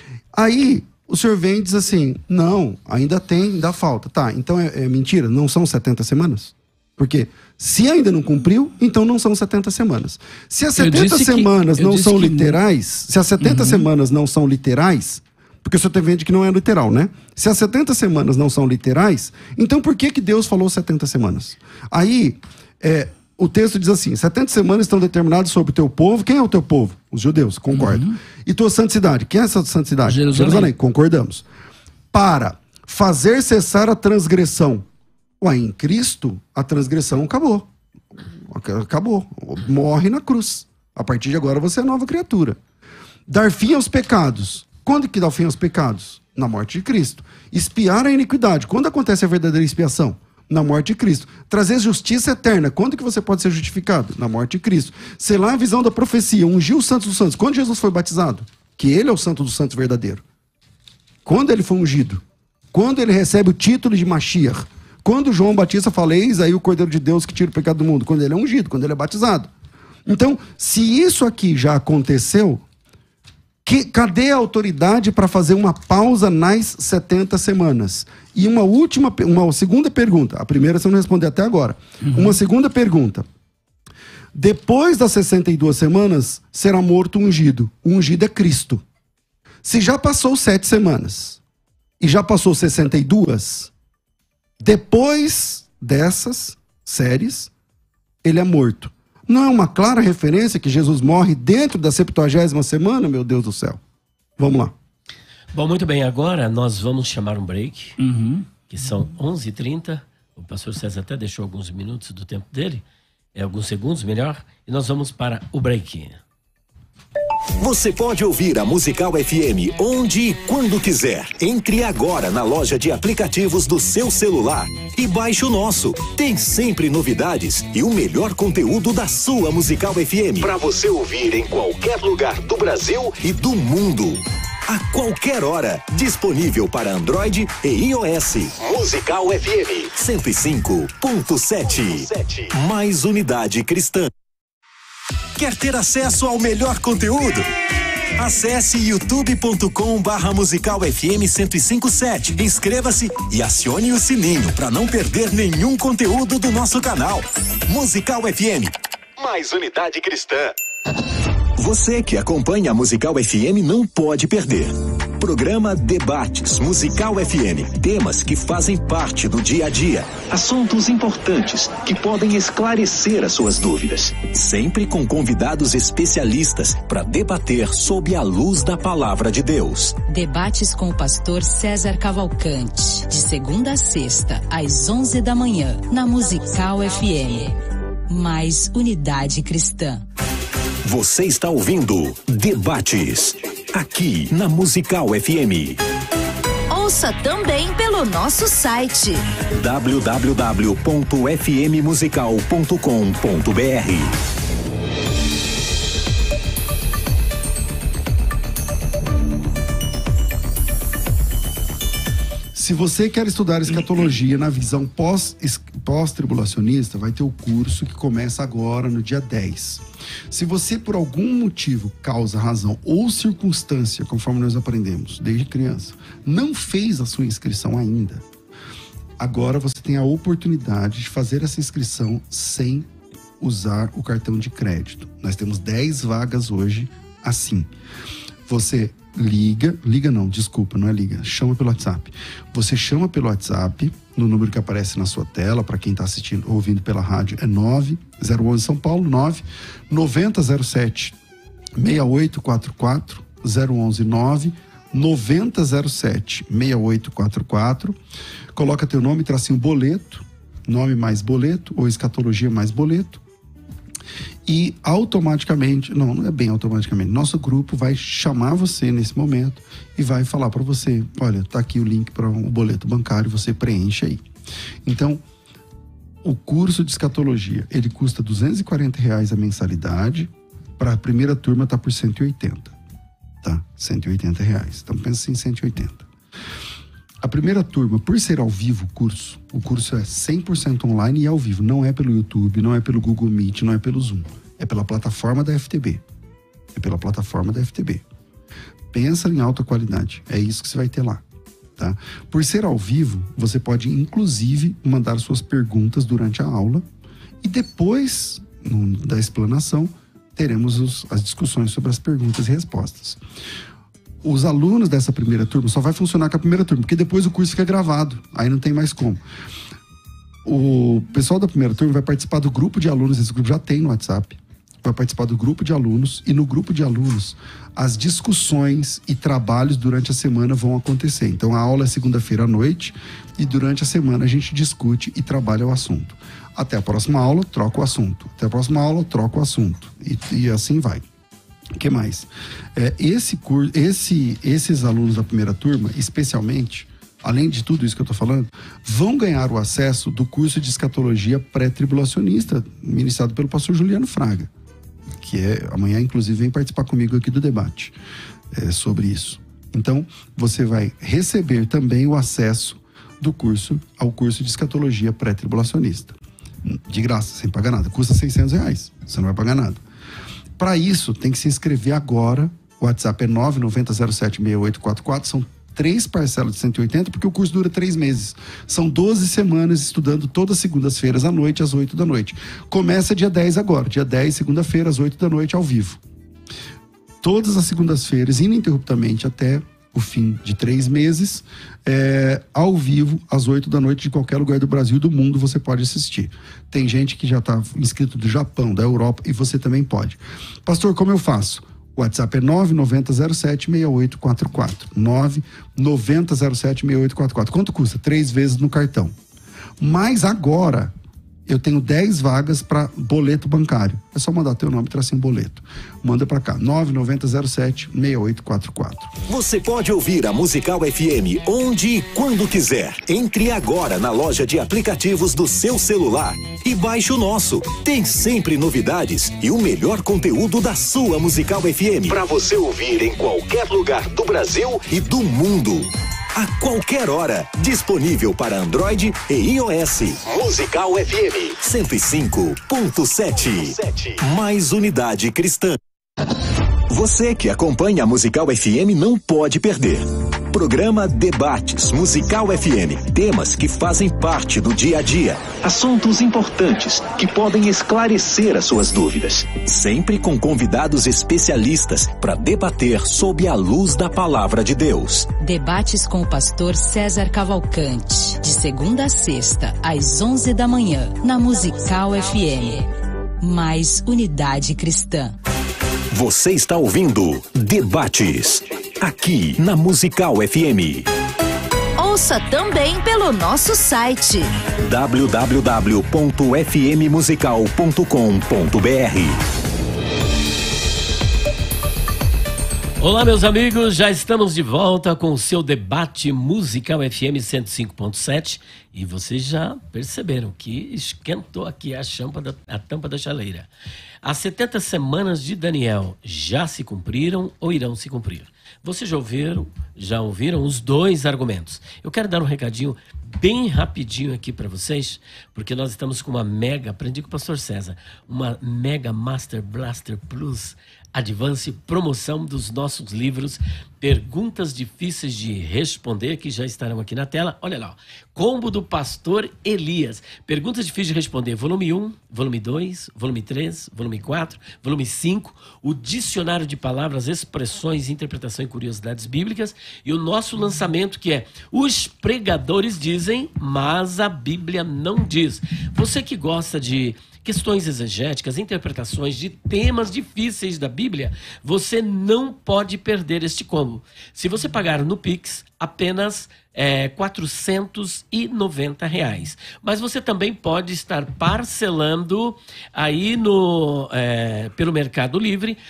Aí, o senhor vem e diz assim: não, ainda tem, ainda falta. Tá, então é, é mentira, não são setenta semanas? Porque se ainda não cumpriu, então não são setenta semanas. Se as setenta semanas que, não são literais, não. se as setenta uhum. semanas não são literais, porque o senhor está vendo que não é literal, né? Se as setenta semanas não são literais, então por que que Deus falou setenta semanas? Aí, é, o texto diz assim: setenta semanas estão determinadas sobre o teu povo. Quem é o teu povo? Os judeus, concordo. Uhum. E tua santa cidade. Quem é essa santa cidade? Jerusalém. Jerusalém, concordamos. Para fazer cessar a transgressão. Ué, em Cristo, a transgressão acabou. Acabou. Morre na cruz. A partir de agora você é nova criatura. Dar fim aos pecados. Quando que dá fim aos pecados? Na morte de Cristo. Expiar a iniquidade. Quando acontece a verdadeira expiação? Na morte de Cristo. Trazer justiça eterna. Quando que você pode ser justificado? Na morte de Cristo. Selar a visão da profecia. Ungir os santos dos santos. Quando Jesus foi batizado? Que ele é o santo dos santos verdadeiro. Quando ele foi ungido? Quando ele recebe o título de Mashiach? Quando João Batista fala: eis aí o Cordeiro de Deus que tira o pecado do mundo? Quando ele é ungido, quando ele é batizado. Então, se isso aqui já aconteceu, que, cadê a autoridade para fazer uma pausa nas setenta semanas? E uma última, uma segunda pergunta. A primeira você não respondeu até agora. Uhum. Uma segunda pergunta. Depois das sessenta e duas semanas, será morto o ungido. O ungido é Cristo. Se já passou sete semanas e já passou sessenta e duas, depois dessas séries, ele é morto. Não é uma clara referência que Jesus morre dentro da septuagésima semana, meu Deus do céu? Vamos lá. Bom, muito bem, agora nós vamos chamar um break, uhum. que são onze e trinta. O pastor César até deixou alguns minutos do tempo dele, é, alguns segundos, melhor, e nós vamos para o break. Você pode ouvir a Musical F M onde e quando quiser. Entre agora na loja de aplicativos do seu celular e baixe o nosso. Tem sempre novidades e o melhor conteúdo da sua Musical F M para você ouvir em qualquer lugar do Brasil e do mundo. a qualquer hora. Disponível para Android e iOS. Musical F M cento e cinco ponto sete. Mais unidade cristã. Quer ter acesso ao melhor conteúdo? Acesse youtube ponto com barra musical F M cento e cinco ponto sete. Inscreva-se e acione o sininho para não perder nenhum conteúdo do nosso canal. Musical F M. Mais unidade cristã. Você que acompanha a Musical F M não pode perder. Programa Debates Musical F M. Temas que fazem parte do dia a dia. Assuntos importantes que podem esclarecer as suas dúvidas. Sempre com convidados especialistas para debater sob a luz da palavra de Deus. Debates com o pastor César Cavalcante. De segunda a sexta, às onze da manhã, na Musical F M. Mais unidade cristã. Você está ouvindo Debates, aqui na Musical F M. Ouça também pelo nosso site w w w ponto f m musical ponto com ponto b r. Se você quer estudar escatologia na visão pós, pós-tribulacionista, vai ter o curso que começa agora no dia dez. Se você, por algum motivo, causa, razão ou circunstância, conforme nós aprendemos desde criança, não fez a sua inscrição ainda, agora você tem a oportunidade de fazer essa inscrição sem usar o cartão de crédito. Nós temos dez vagas hoje assim. Você liga, liga não, desculpa, não é liga, chama pelo WhatsApp. Você chama pelo WhatsApp, no número que aparece na sua tela, para quem está assistindo, ouvindo pela rádio, é nove zero onze São Paulo, nove nove zero zero sete seis oito quatro quatro, zero onze nove nove zero zero sete seis oito quatro quatro. Coloca teu nome, tracinho boleto, nome mais boleto, ou escatologia mais boleto. E automaticamente, não, não é bem automaticamente, nosso grupo vai chamar você nesse momento e vai falar para você, olha, tá aqui o link para o boleto bancário, você preenche aí. Então, o curso de escatologia, ele custa duzentos e quarenta reais a mensalidade, para a primeira turma tá por cento e oitenta, tá? cento e oitenta reais, então pensa em cento e oitenta. A primeira turma, por ser ao vivo o curso, o curso é cem por cento online e ao vivo. Não é pelo YouTube, não é pelo Google Meet, não é pelo Zoom. É pela plataforma da F T B. É pela plataforma da F T B. Pensa em alta qualidade. É isso que você vai ter lá, tá? Por ser ao vivo, você pode, inclusive, mandar suas perguntas durante a aula. E depois no, da explanação, teremos os, as discussões sobre as perguntas e respostas. Os alunos dessa primeira turma só vai funcionar com a primeira turma, porque depois o curso fica gravado, aí não tem mais como. O pessoal da primeira turma vai participar do grupo de alunos, esse grupo já tem no WhatsApp, vai participar do grupo de alunos, e no grupo de alunos as discussões e trabalhos durante a semana vão acontecer. Então a aula é segunda-feira à noite e durante a semana a gente discute e trabalha o assunto. Até a próxima aula, troca o assunto. Até a próxima aula, troca o assunto. E, e assim vai. O que mais? É, esse curso, esse, esses alunos da primeira turma, especialmente, além de tudo isso que eu estou falando, vão ganhar o acesso do curso de escatologia pré-tribulacionista, ministrado pelo pastor Juliano Fraga, que é, amanhã, inclusive, vem participar comigo aqui do debate é, sobre isso. Então, você vai receber também o acesso do curso ao curso de escatologia pré-tribulacionista. De graça, sem pagar nada. Custa seiscentos reais, você não vai pagar nada. Para isso, tem que se inscrever agora. O WhatsApp é nove nove zero sete seis oito quatro quatro. São três parcelas de cento e oitenta, porque o curso dura três meses. São doze semanas estudando todas as segundas-feiras à noite, às oito da noite. Começa dia dez agora. Dia dez, segunda-feira, às oito da noite, ao vivo. Todas as segundas-feiras, ininterruptamente, até o fim de três meses, é, ao vivo, às oito da noite, de qualquer lugar do Brasil e do mundo, você pode assistir. Tem gente que já está inscrito do Japão, da Europa, e você também pode. Pastor, como eu faço? O WhatsApp é nove nove zero sete seis oito quatro quatro. nove nove zero sete seis oito quatro quatro. Quanto custa? Três vezes no cartão. Mas agora, eu tenho dez vagas para boleto bancário. É só mandar teu nome e traçar em boleto. Manda para cá, nove nove zero zero sete seis oito quatro quatro. Você pode ouvir a Musical F M onde e quando quiser. Entre agora na loja de aplicativos do seu celular e baixe o nosso. Tem sempre novidades e o melhor conteúdo da sua Musical F M para você ouvir em qualquer lugar do Brasil e do mundo. A qualquer hora, disponível para Android e iOS. Musical F M cento e cinco ponto sete. Mais unidade cristã. Você que acompanha a Musical F M não pode perder. Programa Debates Musical F M. Temas que fazem parte do dia a dia. Assuntos importantes que podem esclarecer as suas dúvidas. Sempre com convidados especialistas para debater sob a luz da palavra de Deus. Debates com o pastor César Cavalcante. De segunda a sexta, às onze da manhã, na Musical F M. Mais unidade cristã. Você está ouvindo Debates, aqui na Musical F M. Ouça também pelo nosso site w w w ponto f m musical ponto com ponto b r. Olá, meus amigos, já estamos de volta com o seu debate Musical F M cento e cinco ponto sete e vocês já perceberam que esquentou aqui a, champa da, a tampa da chaleira. As setenta semanas de Daniel já se cumpriram ou irão se cumprir? Vocês já ouviram, já ouviram os dois argumentos. Eu quero dar um recadinho bem rapidinho aqui para vocês, porque nós estamos com uma mega, aprendi com o pastor César, uma mega Master Blaster Plus Advance promoção dos nossos livros Perguntas Difíceis de Responder, que já estarão aqui na tela. Olha lá, ó. Combo do Pastor Elias. Perguntas Difíceis de Responder, volume um, volume dois, volume três, volume quatro, volume cinco, o Dicionário de Palavras, Expressões, Interpretação e Curiosidades Bíblicas, e o nosso lançamento, que é Os Pregadores Dizem, mas a Bíblia não diz. Você que gosta de questões exegéticas, interpretações de temas difíceis da Bíblia, você não pode perder este combo. Se você pagar no Pix, apenas é, quatrocentos e noventa reais. Mas você também pode estar parcelando aí no, é, pelo Mercado Livre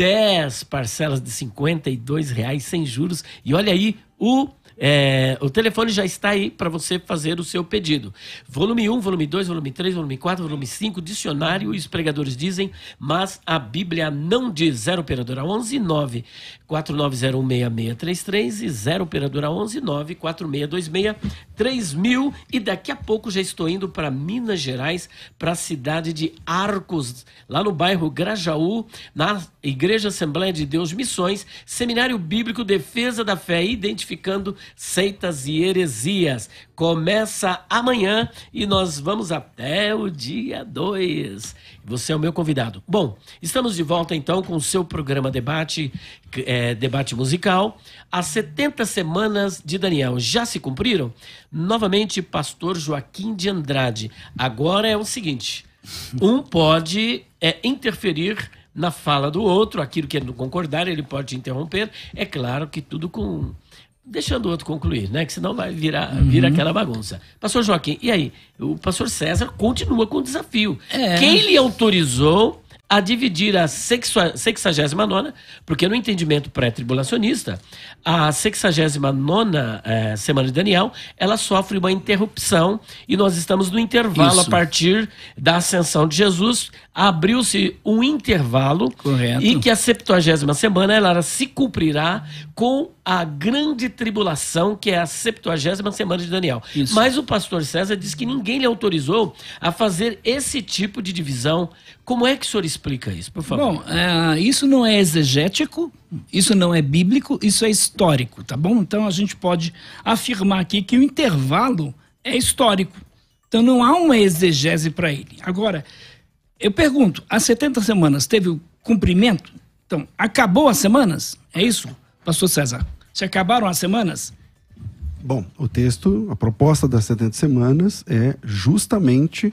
dez parcelas de cinquenta e dois reais sem juros. E olha aí o É, o telefone já está aí para você fazer o seu pedido. Volume um, volume dois, volume três, volume quatro, volume cinco, dicionário, os pregadores dizem, mas a Bíblia não diz. Zero operadora onze, nove quatro nove zero um seis seis três três e zero operadora onze, nove quatro seis dois seis três mil. E daqui a pouco já estou indo para Minas Gerais, para a cidade de Arcos, lá no bairro Grajaú, na Igreja Assembleia de Deus Missões, Seminário Bíblico Defesa da Fé, identificando seitas e heresias. Começa amanhã e nós vamos até o dia dois. Você é o meu convidado. Bom, estamos de volta então com o seu programa Debate, é, Debate Musical. As setenta semanas de Daniel já se cumpriram? Novamente, pastor Joaquim de Andrade. Agora é o seguinte, um pode é, interferir na fala do outro, aquilo que ele não concordar, ele pode interromper. É claro que tudo com... deixando o outro concluir, né? Que senão vai virar, uhum. vira aquela bagunça. Pastor Joaquim, e aí? O pastor César continua com o desafio. É. Quem lhe autorizou a dividir a sexagésima nona, porque no entendimento pré-tribulacionista, a sexagésima nona eh, semana de Daniel, ela sofre uma interrupção e nós estamos no intervalo. Isso. A partir da ascensão de Jesus, abriu-se um intervalo. Correto. E que a septuagésima semana ela se cumprirá com a grande tribulação, que é a septuagésima semana de Daniel. Isso. Mas o pastor César diz que ninguém lhe autorizou a fazer esse tipo de divisão. Como é que o senhor explica isso, por favor? Bom, uh, isso não é exegético, isso não é bíblico, isso é histórico, tá bom? Então a gente pode afirmar aqui que o intervalo é histórico. Então não há uma exegese para ele. Agora, eu pergunto, as setenta semanas teve o cumprimento? Então, acabou as semanas? É isso, pastor César? Se acabaram as semanas? Bom, o texto, a proposta das setenta semanas é justamente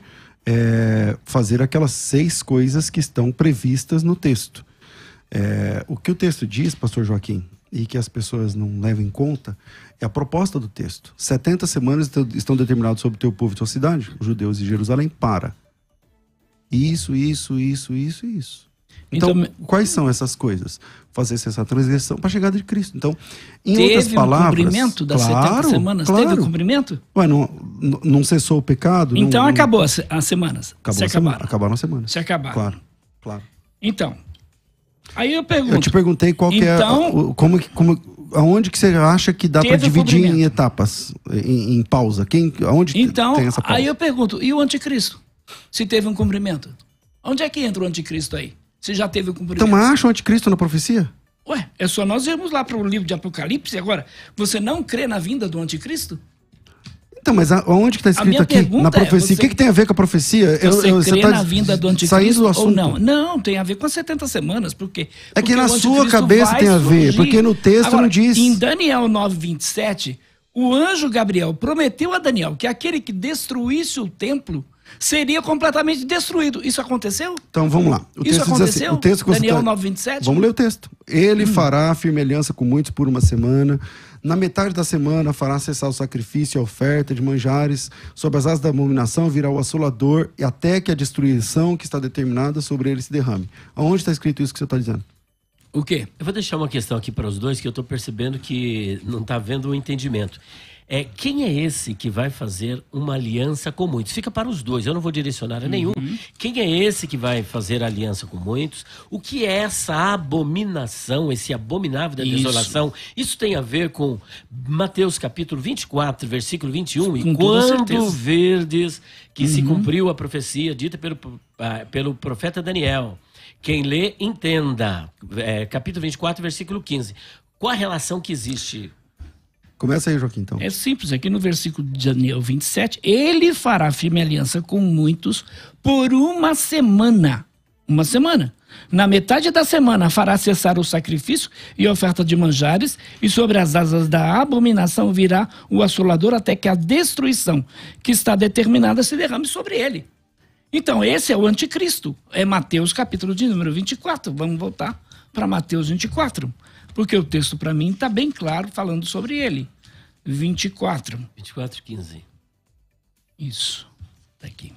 é, fazer aquelas seis coisas que estão previstas no texto. É, o que o texto diz, pastor Joaquim, e que as pessoas não levam em conta é a proposta do texto. setenta semanas estão determinadas sobre o teu povo e tua cidade, os judeus de Jerusalém, para. Isso, isso, isso, isso e isso. Então, então, quais são essas coisas? Fazer essa transgressão para a chegada de Cristo. Então, em teve outras palavras... Teve o cumprimento das claro, setenta semanas? Claro. Teve o cumprimento? Ué, não, não cessou o pecado? Então não, acabou não... as, as semanas. Acabou se a acabaram. Semana, acabaram as semanas. Se acabaram. Claro, claro. Então, aí eu pergunto... Eu te perguntei qual então, que é... Como, como, aonde que você acha que dá para dividir em etapas, em, em pausa? Quem, aonde então, tem essa pausa? Aí eu pergunto, e o anticristo? Se teve um cumprimento? Onde é que entra o anticristo aí? Se já teve o cumprimento? Então, mas acha o anticristo na profecia? Ué, é só nós irmos lá para o livro de Apocalipse agora. Você não crê na vinda do anticristo? Então, mas aonde que está escrito aqui? Na profecia. O é, que, que tem a ver com a profecia? Você eu, eu, crê você tá na vinda do anticristo do assunto. ou não? Não, tem a ver com as setenta semanas. Por quê? É porque que na sua cabeça tem a ver, surgir. Porque no texto agora, não diz. Em Daniel nove, vinte e sete, o anjo Gabriel prometeu a Daniel que aquele que destruísse o templo seria completamente destruído. Isso aconteceu? Então vamos lá. O Isso texto aconteceu? Diz assim, o texto Daniel tá... nove, vinte e sete? Vamos ler o texto. Ele hum. fará firme aliança com muitos por uma semana. Na metade da semana fará cessar o sacrifício e a oferta de manjares. Sob as asas da abominação virá o assolador, e até que a destruição que está determinada sobre ele se derrame. Aonde está escrito isso que você está dizendo? O quê? Eu vou deixar uma questão aqui para os dois, que eu estou percebendo que não está havendo um entendimento. É, quem é esse que vai fazer uma aliança com muitos? Fica para os dois, eu não vou direcionar a nenhum. Uhum. Quem é esse que vai fazer aliança com muitos? O que é essa abominação, esse abominável da Isso. desolação? Isso tem a ver com Mateus capítulo vinte e quatro, versículo vinte e um. Com e quando verdes que uhum. se cumpriu a profecia dita pelo, pelo profeta Daniel. Quem lê, entenda. É, capítulo vinte e quatro, versículo quinze. Qual a relação que existe? Começa aí, Joaquim, então. É simples, aqui no versículo de Daniel vinte e sete, ele fará firme aliança com muitos por uma semana. Uma semana. Na metade da semana fará cessar o sacrifício e a oferta de manjares, e sobre as asas da abominação virá o assolador até que a destruição que está determinada se derrame sobre ele. Então, esse é o anticristo. É Mateus capítulo de número vinte e quatro. Vamos voltar para Mateus vinte e quatro. Porque o texto, para mim, está bem claro falando sobre ele. vinte e quatro. vinte e quatro, quinze. Isso. Está aqui.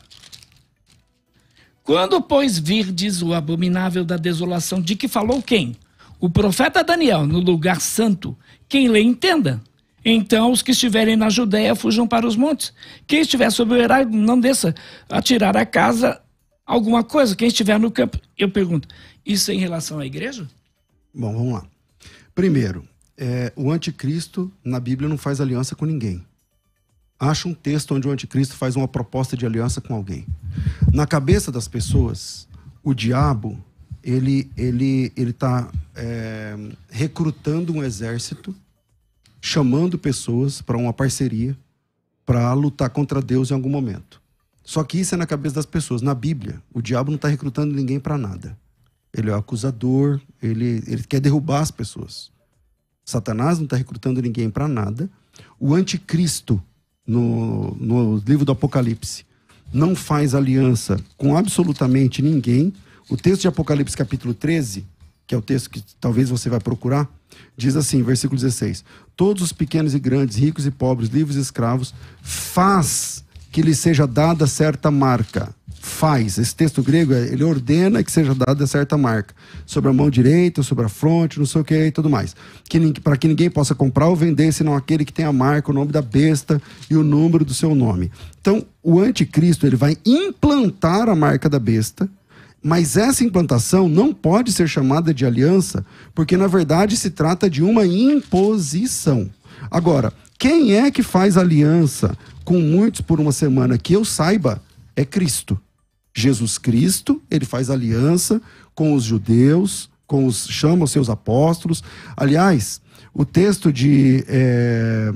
Quando, pois, virdes o abominável da desolação, de que falou quem? O profeta Daniel, no lugar santo. Quem lê, entenda. Então, os que estiverem na Judéia fujam para os montes. Quem estiver sob o erário, não desça a tirar a casa alguma coisa. Quem estiver no campo, eu pergunto, isso é em relação à igreja? Bom, vamos lá. Primeiro, é, o anticristo na Bíblia não faz aliança com ninguém. Acha um texto onde o anticristo faz uma proposta de aliança com alguém. Na cabeça das pessoas, o diabo, ele ele ele está é, recrutando um exército, chamando pessoas para uma parceria, para lutar contra Deus em algum momento. Só que isso é na cabeça das pessoas. Na Bíblia, o diabo não está recrutando ninguém para nada. Ele é o acusador, ele, ele quer derrubar as pessoas. Satanás não está recrutando ninguém para nada. O anticristo, no, no livro do Apocalipse, não faz aliança com absolutamente ninguém. O texto de Apocalipse capítulo treze, que é o texto que talvez você vai procurar, diz assim, versículo dezesseis. Todos os pequenos e grandes, ricos e pobres, livres e escravos, faz que lhe seja dada certa marca. Faz. Esse texto grego, ele ordena que seja dada certa marca. Sobre a mão direita, sobre a fronte, não sei o que e tudo mais. Que, para que ninguém possa comprar ou vender, senão aquele que tem a marca, o nome da besta e o número do seu nome. Então, o anticristo, ele vai implantar a marca da besta, mas essa implantação não pode ser chamada de aliança, porque na verdade se trata de uma imposição. Agora, quem é que faz aliança com muitos por uma semana? Que eu saiba, é Cristo. Jesus Cristo, ele faz aliança com os judeus, com os, chama os seus apóstolos. Aliás, o texto de é,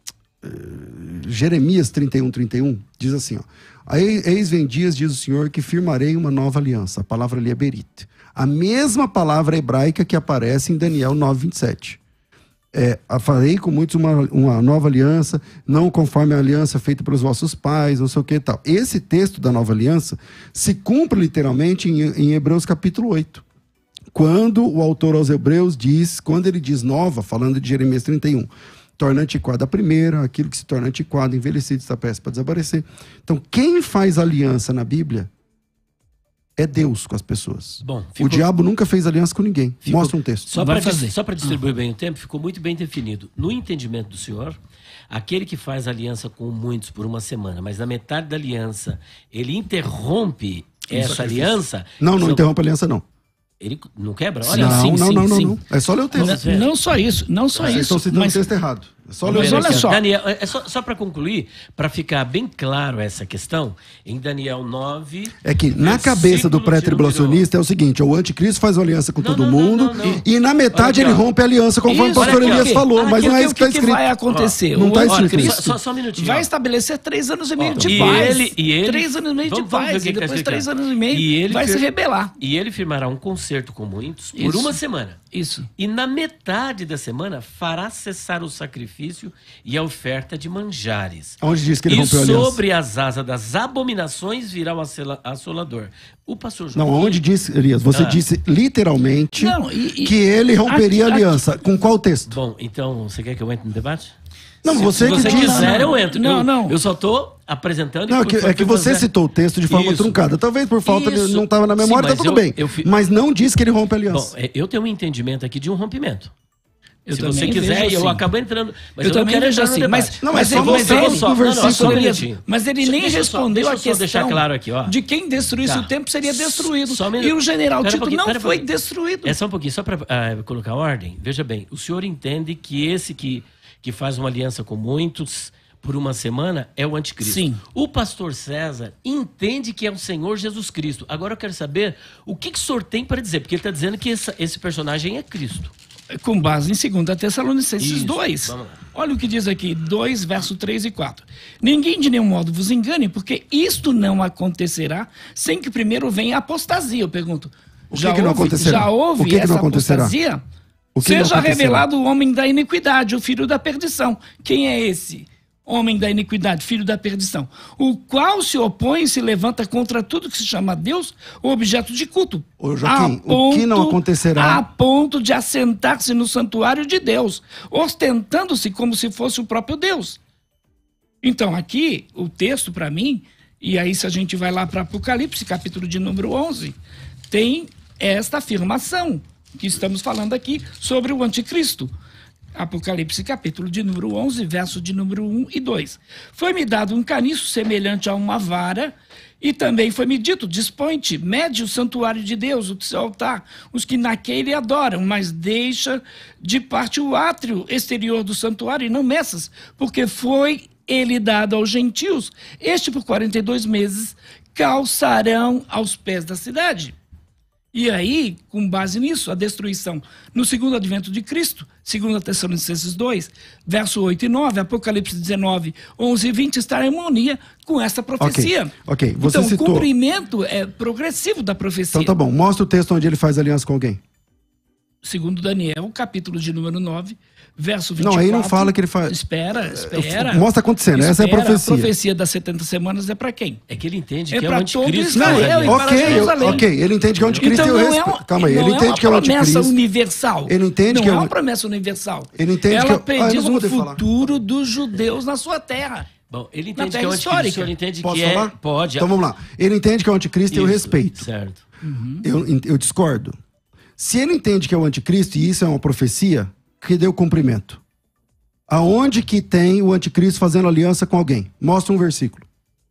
Jeremias trinta e um, trinta e um diz assim, ó, eis vem dias, diz o Senhor, que firmarei uma nova aliança. A palavra ali é berit. A mesma palavra hebraica que aparece em Daniel nove, vinte e sete. É, farei com muitos uma, uma nova aliança, não conforme a aliança feita pelos vossos pais, não sei o que e tal. Esse texto da nova aliança se cumpre literalmente em, em Hebreus capítulo oito. quando o autor aos Hebreus diz, quando ele diz nova, falando de Jeremias trinta e um, torna antiquada a primeira, aquilo que se torna antiquado, envelhecido, está prestes para desaparecer. Então, quem faz aliança na Bíblia é Deus com as pessoas. Bom, ficou... O diabo nunca fez aliança com ninguém. Ficou... Mostra um texto. Só para só para distribuir uhum. bem o tempo, ficou muito bem definido. No entendimento do senhor, aquele que faz aliança com muitos por uma semana, mas na metade da aliança ele interrompe um essa sacrifício. aliança... Não, não são... interrompe a aliança, não. Ele não quebra? Olha, não, sim, não, sim, não, não, sim. não. É só ler o texto. Não, não só isso, não só Vocês isso. estão citando mas... o texto errado. É só ler mas o olha texto. só. Daniel, é só, só para concluir, para ficar bem claro essa questão, em Daniel nove... É que na cabeça do pré-tribulacionista é o seguinte, o anticristo faz uma aliança com não, todo não, mundo não, não, não. e na metade aqui, ele rompe a aliança, conforme isso, o pastor Elias falou, ah, mas não é isso que está escrito. O que vai acontecer? Ó, não está escrito Cristo só, só um minutinho. Vai estabelecer três anos e meio ó, de e paz. Ele, e ele, três anos e meio vamos, de paz, e depois três anos e meio e ele vai fir... se rebelar. E ele firmará um concerto com muitos por isso. uma semana. Isso. E na metade da semana fará cessar o sacrifício e a oferta de manjares. Onde diz que ele e rompeu a aliança? sobre as asas das abominações virá o assolador. O pastor João. Não, onde disse, Elias? Você ah. disse literalmente não, e, e, que ele romperia a aliança. Aqui, com qual texto? Bom, então, você quer que eu entre no debate? Não, se, você se que você diz. quiser, eu entro. Não, eu, não. Eu só estou apresentando... Não, e que, é que você fazer... citou o texto de forma Isso. truncada. Talvez por falta Isso. de... não estava na memória, Sim, tá tudo eu, bem. Eu, eu, mas não disse que ele rompe a aliança. Bom, eu tenho um entendimento aqui de um rompimento. Eu Se você quiser, eu assim. acabo entrando. Mas eu, eu também não quero assim. Mas, não, mas, mas, ele, mas, ele, só, não, não, só um ele, mas ele nem deixa respondeu só, a questão deixar claro aqui, ó. de quem destruísse tá. o templo seria destruído. Só, só e o general pera Tito um não foi um destruído. É só um pouquinho, só para uh, colocar ordem. Veja bem, o senhor entende que esse que, que faz uma aliança com muitos por uma semana é o anticristo. Sim. O pastor César entende que é o Senhor Jesus Cristo. Agora eu quero saber o que, que o senhor tem para dizer, porque ele está dizendo que essa, esse personagem é Cristo. Com base em segunda Tessalonicenses Isso, dois. Olha o que diz aqui, dois, verso três e quatro. Ninguém de nenhum modo vos engane, porque isto não acontecerá sem que primeiro venha a apostasia. Eu pergunto, o que já, que não houve, acontecerá? já houve o que essa que não acontecerá? apostasia? O que Seja não revelado o homem da iniquidade, o filho da perdição. Quem é esse? Homem da iniquidade, filho da perdição, o qual se opõe e se levanta contra tudo que se chama Deus, o objeto de culto. Ô, Joaquim, ponto, o que não acontecerá? A ponto de assentar-se no santuário de Deus, ostentando-se como se fosse o próprio Deus. Então, aqui, o texto para mim, e aí se a gente vai lá para Apocalipse, capítulo de número onze, tem esta afirmação que estamos falando aqui sobre o anticristo. Apocalipse, capítulo de número onze, verso de número um e dois. Foi-me dado um caniço semelhante a uma vara, e também foi-me dito, dispõe-te, mede o santuário de Deus, o seu altar, os que naquele adoram, mas deixa de parte o átrio exterior do santuário e não meças, porque foi ele dado aos gentios. Este, por quarenta e dois meses, calçarão aos pés da cidade. E aí, com base nisso, a destruição no segundo advento de Cristo, segunda Tessalonicenses dois, verso oito e nove, Apocalipse dezenove, onze e vinte, está em harmonia com essa profecia. Ok, okay. Você então, citou... o cumprimento é progressivo da profecia. Então tá bom, mostra o texto onde ele faz aliança com alguém. Segundo Daniel, capítulo de número nove, verso vinte e quatro. Não, aí não fala que ele faz... Espera, espera. Mostra acontecendo, espera, essa é a profecia. A profecia das setenta semanas é para quem? É que ele entende é que é o anticristo. Não, Israel, não, ok, eu, ok, ele entende que é o anticristo. Então, eu não respe... é um, Calma aí, não ele entende é que é o anticristo. Não é uma promessa universal. Ele entende não que é uma um... promessa universal. Ele entende Ela que é... prediz ah, um futuro falar. dos judeus na sua terra. Bom, ele entende que é o anticristo, ele entende Posso que falar? é... Pode. Então vamos lá. Ele entende que é o anticristo e eu respeito. Certo. Uhum. Eu, eu discordo. Se ele entende que é o anticristo e isso é uma profecia, que dê o cumprimento. Aonde que tem o anticristo fazendo aliança com alguém? Mostra um versículo.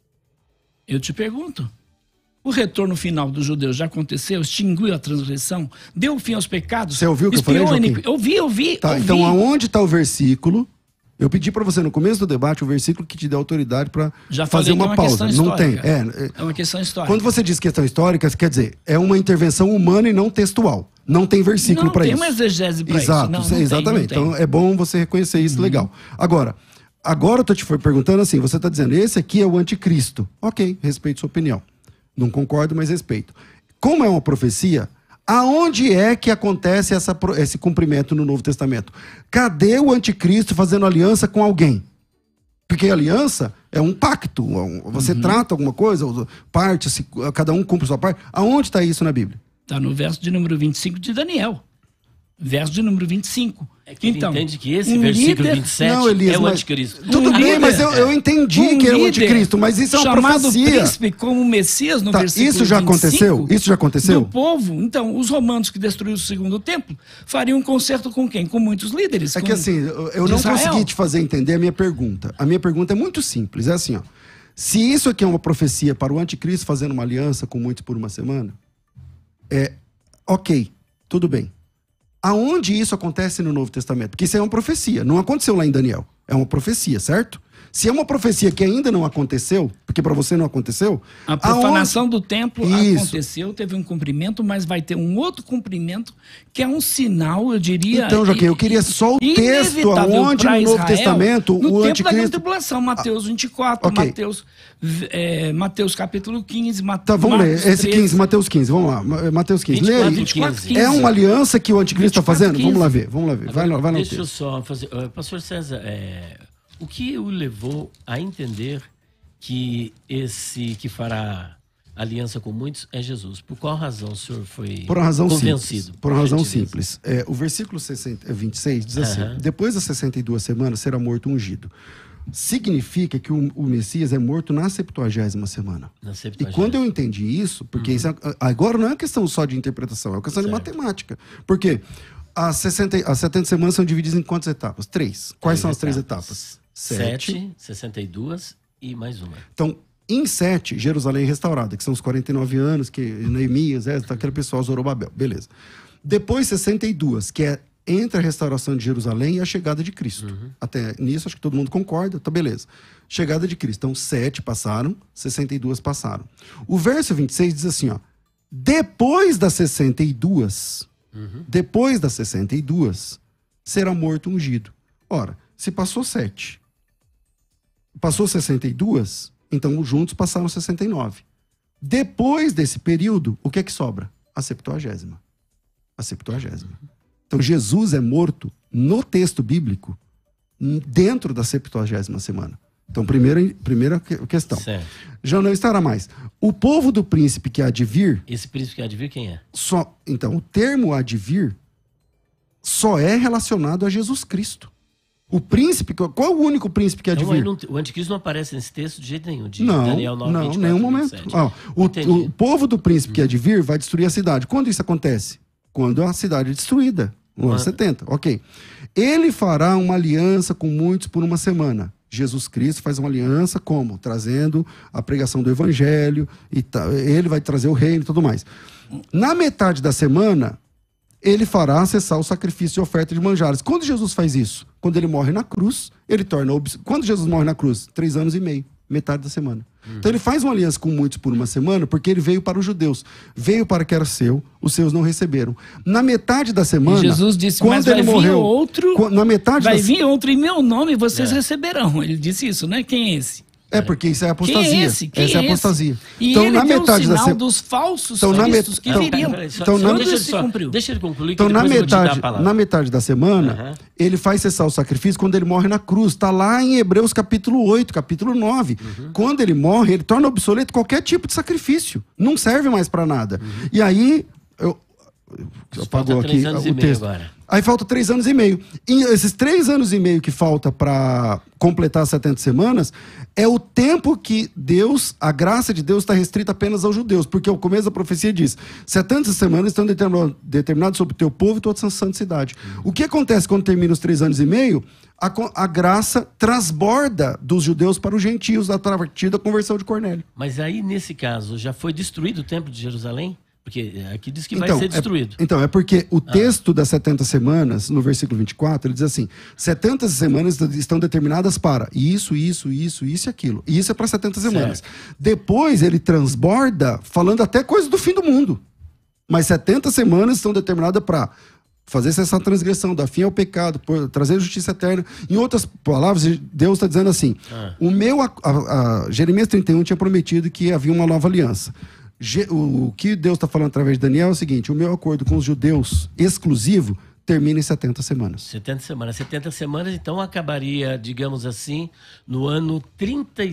Eu te pergunto. O retorno final dos judeus já aconteceu? Extinguiu a transgressão? Deu fim aos pecados? Você ouviu o que eu falei, Joaquim? Eu vi, eu vi. Tá, eu então vi. aonde está o versículo? Eu pedi para você no começo do debate o versículo que te dê autoridade para fazer uma, é uma pausa. Não tem. É, é, é uma questão histórica. Quando você diz questão histórica, quer dizer, é uma intervenção humana e não textual. Não tem versículo para isso. Não tem uma exegese para isso. Exato, não, não exatamente. Tem, não então é bom você reconhecer isso, uhum. Legal. Agora, agora eu tô te perguntando assim, você está dizendo, esse aqui é o anticristo. Ok, respeito sua opinião. Não concordo, mas respeito. Como é uma profecia, aonde é que acontece essa, esse cumprimento no Novo Testamento? Cadê o anticristo fazendo aliança com alguém? Porque aliança é um pacto. Você uhum. trata alguma coisa, parte, cada um cumpre sua parte. Aonde está isso na Bíblia? Está no verso de número vinte e cinco de Daniel. Verso de número vinte e cinco. É que então, ele entende que esse um versículo líder... vinte e sete Não, Elias, é o mas- anticristo. Tudo Um bem, líder- mas eu, eu entendi um que era o líder anticristo, mas isso é uma chamado profecia. príncipe como Messias no Tá, versículo isso já vinte e cinco, aconteceu? Isso já aconteceu? Do povo. Então, os romanos que destruíram o segundo templo fariam um concerto com quem? Com muitos líderes. É com- que assim, eu eu de não Israel. consegui te fazer entender a minha pergunta. A minha pergunta é muito simples. É assim, ó. Se isso aqui é uma profecia para o anticristo fazendo uma aliança com muitos por uma semana, é ok, tudo bem. Aonde isso acontece no Novo Testamento? Porque isso é uma profecia, não aconteceu lá em Daniel. É uma profecia, certo? Se é uma profecia que ainda não aconteceu, porque para você não aconteceu... A profanação aonde... do templo Isso. aconteceu, teve um cumprimento, mas vai ter um outro cumprimento que é um sinal, eu diria... Então, Joaquim, eu queria só o texto inevitável aonde pra no Novo Israel, Testamento no o tempo da grande anticristo... tribulação, Mateus vinte e quatro, Ok. Mateus, é, Mateus capítulo quinze, Mateus... Tá, vamos ler. Esse quinze, Mateus quinze, vamos lá. Ma- Mateus quinze. Lê aí. vinte e quatro, quinze. É uma aliança que o anticristo está vinte e quatro, fazendo? quinze. Vamos lá ver, vamos lá ver. Vai lá, vai lá. no Deixa eu texto. só fazer. Uh, Pastor César, é, o que o levou a entender que esse que fará aliança com muitos é Jesus? Por qual razão o senhor foi Por uma razão convencido? simples. Por uma razão gentileza? simples. É, o versículo sessenta, vinte e seis diz assim: Aham. depois das sessenta e duas semanas será morto ungido. Significa que o, o Messias é morto na septuagésima semana. Na E septuagésima. quando eu entendi isso, porque isso é- agora não é uma questão só de interpretação, é uma questão Certo. de matemática. Porque as, sessenta, as setenta semanas são divididas em quantas etapas? Três. Quais Três são as três etapas. etapas? Sete, sessenta e duas e mais uma. Então, em sete, Jerusalém é restaurada, que são os quarenta e nove anos, que Neemias, é, tá aquele pessoal, Zorobabel, beleza. Depois, sessenta e duas, que é entre a restauração de Jerusalém e a chegada de Cristo. Até nisso, acho que todo mundo concorda, tá beleza. Chegada de Cristo. Então, sete passaram, sessenta e duas passaram. O verso vinte e seis diz assim, ó. Depois das sessenta e duas, depois das sessenta e duas, será morto ungido. Ora, se passou sete, passou sessenta e duas, então juntos passaram sessenta e nove. Depois desse período, o que é que sobra? A septuagésima. A septuagésima. Então Jesus é morto no texto bíblico dentro da septuagésima semana. Então, primeira, primeira que- questão. Certo. Já não estará mais. O povo do príncipe que há de vir, Esse príncipe que há de vir, quem é? só, então, o termo há de vir só é relacionado a Jesus Cristo. O príncipe, qual é o único príncipe que há de Então, aí vir? não- o anticristo não aparece nesse texto de jeito nenhum. De Não, Daniel nove, não, vinte e quatro, nenhum vinte e momento. sete. Ó, o, Entendi. o povo do príncipe que há de vir vai destruir a cidade. Quando isso acontece? Quando a cidade é destruída. No ano Quando? setenta, ok. Ele fará uma aliança com muitos por uma semana. Jesus Cristo faz uma aliança como? Trazendo a pregação do evangelho, e tal. Ele vai trazer o reino e tudo mais. Na metade da semana, ele fará cessar o sacrifício e oferta de manjares. Quando Jesus faz isso? Quando ele morre na cruz, ele torna... obs- Quando Jesus morre na cruz? Três anos e meio, metade da semana. Então ele faz uma aliança com muitos por uma semana, porque ele veio para os judeus. Veio para que era seu, os seus não receberam. Na metade da semana... E Jesus disse, quando mas vai ele vir morreu, outro, qu- na metade vai da... vir outro em meu nome e vocês É. receberão. Ele disse isso, né? Quem é esse? É, porque isso é apostasia. Quem é esse? Quem Essa é é esse? apostasia. E então, ele na deu metade o da sinal semana... dos falsos Então, na cristos met- que então, viriam. Peraí, só- Então, só na deixa, ele se só- cumpriu. deixa ele concluir, Então, que na depois eu vou te dar a metade, palavra. na metade da semana, Aham. ele faz cessar o sacrifício quando ele morre na cruz. Está lá em Hebreus capítulo oito, capítulo nove. Uhum. Quando ele morre, ele torna obsoleto qualquer tipo de sacrifício. Não serve mais para nada. E aí, eu, eu apagou Falta três aqui anos o e meio texto. agora. Aí falta três anos e meio. E esses três anos e meio que falta para completar as setenta semanas é o tempo que Deus, a graça de Deus está restrita apenas aos judeus. Porque o começo da profecia diz: setenta semanas estão determinadas determinadas sobre o teu povo e tua santa cidade. O que acontece quando termina os três anos e meio? A, co- a graça transborda dos judeus para os gentios a partir da conversão de Cornélio. Mas aí, nesse caso, já foi destruído o templo de Jerusalém? Porque aqui diz que Então, vai ser é- destruído. então, é porque o texto das setenta semanas, no versículo vinte e quatro, ele diz assim: setenta semanas estão determinadas para isso, isso, isso, isso e aquilo. E isso é para setenta semanas. Depois ele transborda, falando até coisa do fim do mundo. Mas setenta semanas estão determinadas para fazer essa transgressão, dar fim ao pecado, por- trazer justiça eterna. Em outras palavras, Deus está dizendo assim: Ah. o meu, a, a- a- Jeremias trinta e um tinha prometido que havia uma nova aliança. Je- O, o que Deus está falando através de Daniel é o seguinte: o meu acordo com os judeus exclusivo termina em setenta semanas. setenta semanas. setenta semanas, então, acabaria, digamos assim, no ano trinta e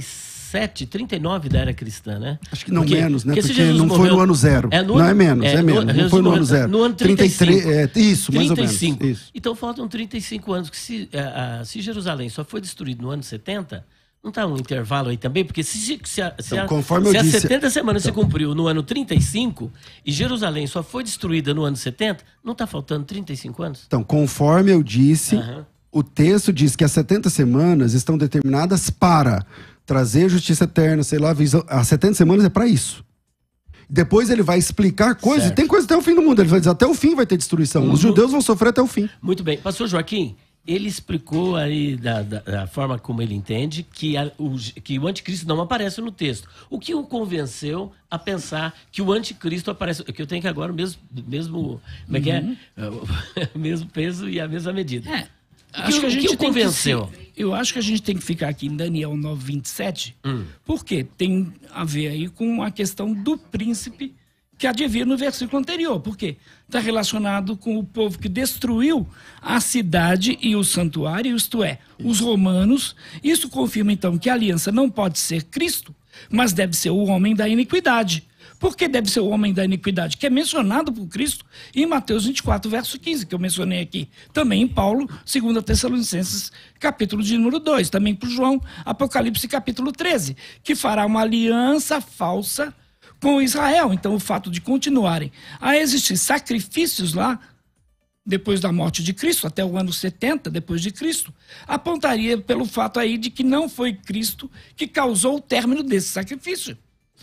sete, trinta e nove da era cristã, né? Acho que não porque, menos, né? Porque, porque não morreu, foi no ano zero. É no não ano, é menos, é, é menos. No, não foi no ano zero. No ano trinta e cinco. trinta e três, é, isso, mais trinta e cinco. ou menos. Isso. Então faltam trinta e cinco anos. Que se, uh, se Jerusalém só foi destruído no ano setenta, não está um intervalo aí também? Porque se, se, se, a, se, então, a, conforme se eu as disse, setenta semanas então, se cumpriu no ano trinta e cinco e Jerusalém só foi destruída no ano setenta, não está faltando trinta e cinco anos? Então, conforme eu disse, uhum. o texto diz que as setenta semanas estão determinadas para trazer justiça eterna, sei lá, visão. As setenta semanas é para isso. Depois ele vai explicar coisas, certo. Tem coisas até o fim do mundo. Ele vai dizer, até o fim vai ter destruição. Uhum. Os judeus vão sofrer até o fim. Muito bem. Pastor Joaquim, ele explicou aí da, da, da forma como ele entende que, a, o, que o anticristo não aparece no texto. O que o convenceu a pensar que o anticristo aparece... Que eu tenho que agora o mesmo... mesmo como é que Uhum. é? O mesmo peso e a mesma medida. É. O Acho que, que a o gente que o tem convenceu? Que se, eu acho que a gente tem que ficar aqui em Daniel nove, vinte e sete, hum. porque tem a ver aí com a questão do príncipe que há de vir no versículo anterior. Por quê? Está relacionado com o povo que destruiu a cidade e o santuário, isto é, os romanos. Isso confirma, então, que a aliança não pode ser Cristo, mas deve ser o homem da iniquidade. Por que deve ser o homem da iniquidade? Que é mencionado por Cristo em Mateus vinte e quatro, verso quinze, que eu mencionei aqui. Também em Paulo, segunda Tessalonicenses, capítulo de número dois. Também por João, Apocalipse, capítulo treze, que fará uma aliança falsa com Israel. Então, o fato de continuarem a existir sacrifícios lá, depois da morte de Cristo, até o ano setenta depois de Cristo, apontaria pelo fato aí de que não foi Cristo que causou o término desse sacrifício.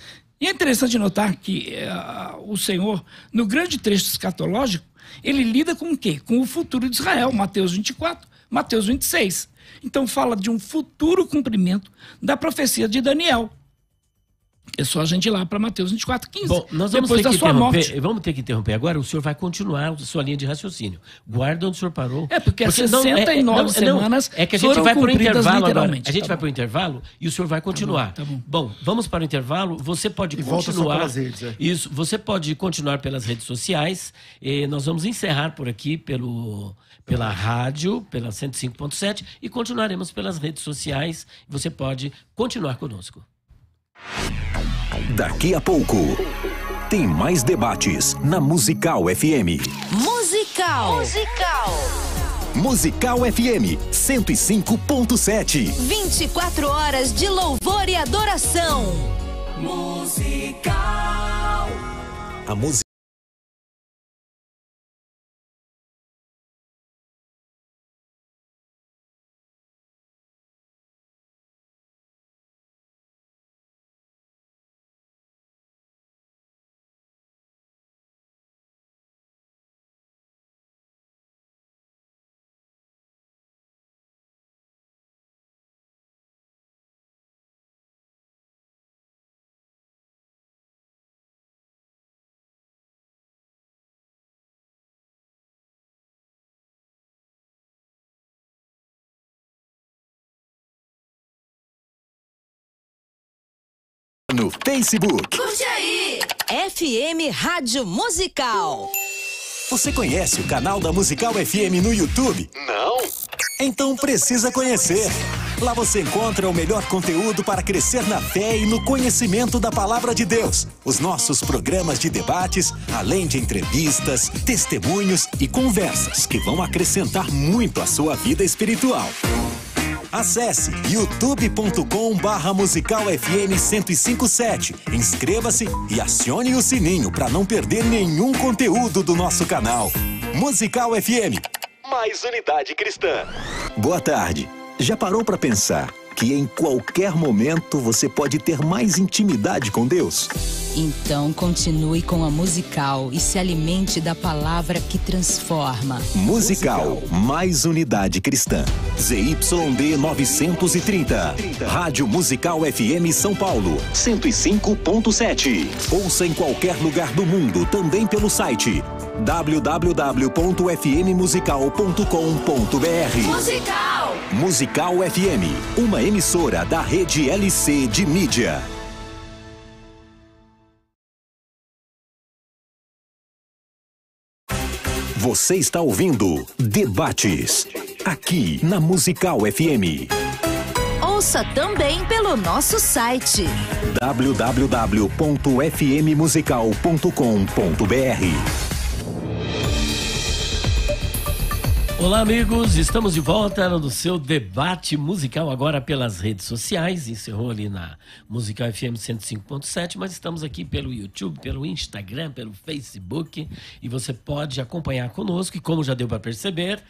E é interessante notar que uh, o Senhor, no grande trecho escatológico, ele lida com o quê? Com o futuro de Israel, Mateus vinte e quatro, Mateus vinte e seis. Então fala de um futuro cumprimento da profecia de Daniel. É só a gente ir lá para Mateus vinte e quatro, quinze. Bom, nós vamos depois ter da que sua morte. Vamos ter que interromper agora. O senhor vai continuar a sua linha de raciocínio. Guarda onde o senhor parou. É, porque as não, sessenta e nove é, não, semanas é que a gente foram vai para o cumpridas intervalo agora. literalmente. A gente Tá vai bom. para o intervalo e o senhor vai continuar. Tá bom, tá bom. Bom, vamos para o intervalo. Você pode E volta só continuar. pelas redes, é. Isso. Você pode continuar pelas redes sociais. E nós vamos encerrar por aqui pelo, pela rádio, pela cento e cinco ponto sete, e continuaremos pelas redes sociais. Você pode continuar conosco. Daqui a pouco, tem mais debates na Musical F M. Musical. Musical. Musical F M cento e cinco ponto sete. vinte e quatro horas de louvor e adoração. Musical. A música. No Facebook. Curte aí! F M Rádio Musical. Você conhece o canal da Musical F M no YouTube? Não? Então precisa conhecer. Lá você encontra o melhor conteúdo para crescer na fé e no conhecimento da Palavra de Deus. Os nossos programas de debates, além de entrevistas, testemunhos e conversas que vão acrescentar muito à sua vida espiritual. Acesse youtube ponto com barra musical F M cento e cinco ponto sete. Inscreva-se e acione o sininho para não perder nenhum conteúdo do nosso canal. Musical F M. Mais unidade cristã. Boa tarde. Já parou para pensar que em qualquer momento você pode ter mais intimidade com Deus? Então continue com a Musical e se alimente da palavra que transforma. Musical, mais unidade cristã. Z Y D novecentos e trinta. Rádio Musical F M São Paulo, cento e cinco ponto sete. Ouça em qualquer lugar do mundo, também pelo site w w w ponto f m musical ponto com ponto b r. Musical. Musical F M, uma emissora da rede L C de mídia. Você está ouvindo Debates, aqui na Musical F M. Ouça também pelo nosso site w w w ponto f m musical ponto com ponto b r. Olá, amigos, estamos de volta no seu debate musical agora pelas redes sociais. Encerrou ali na Musical F M cento e cinco ponto sete, mas estamos aqui pelo YouTube, pelo Instagram, pelo Facebook, e você pode acompanhar conosco. E como já deu para perceber,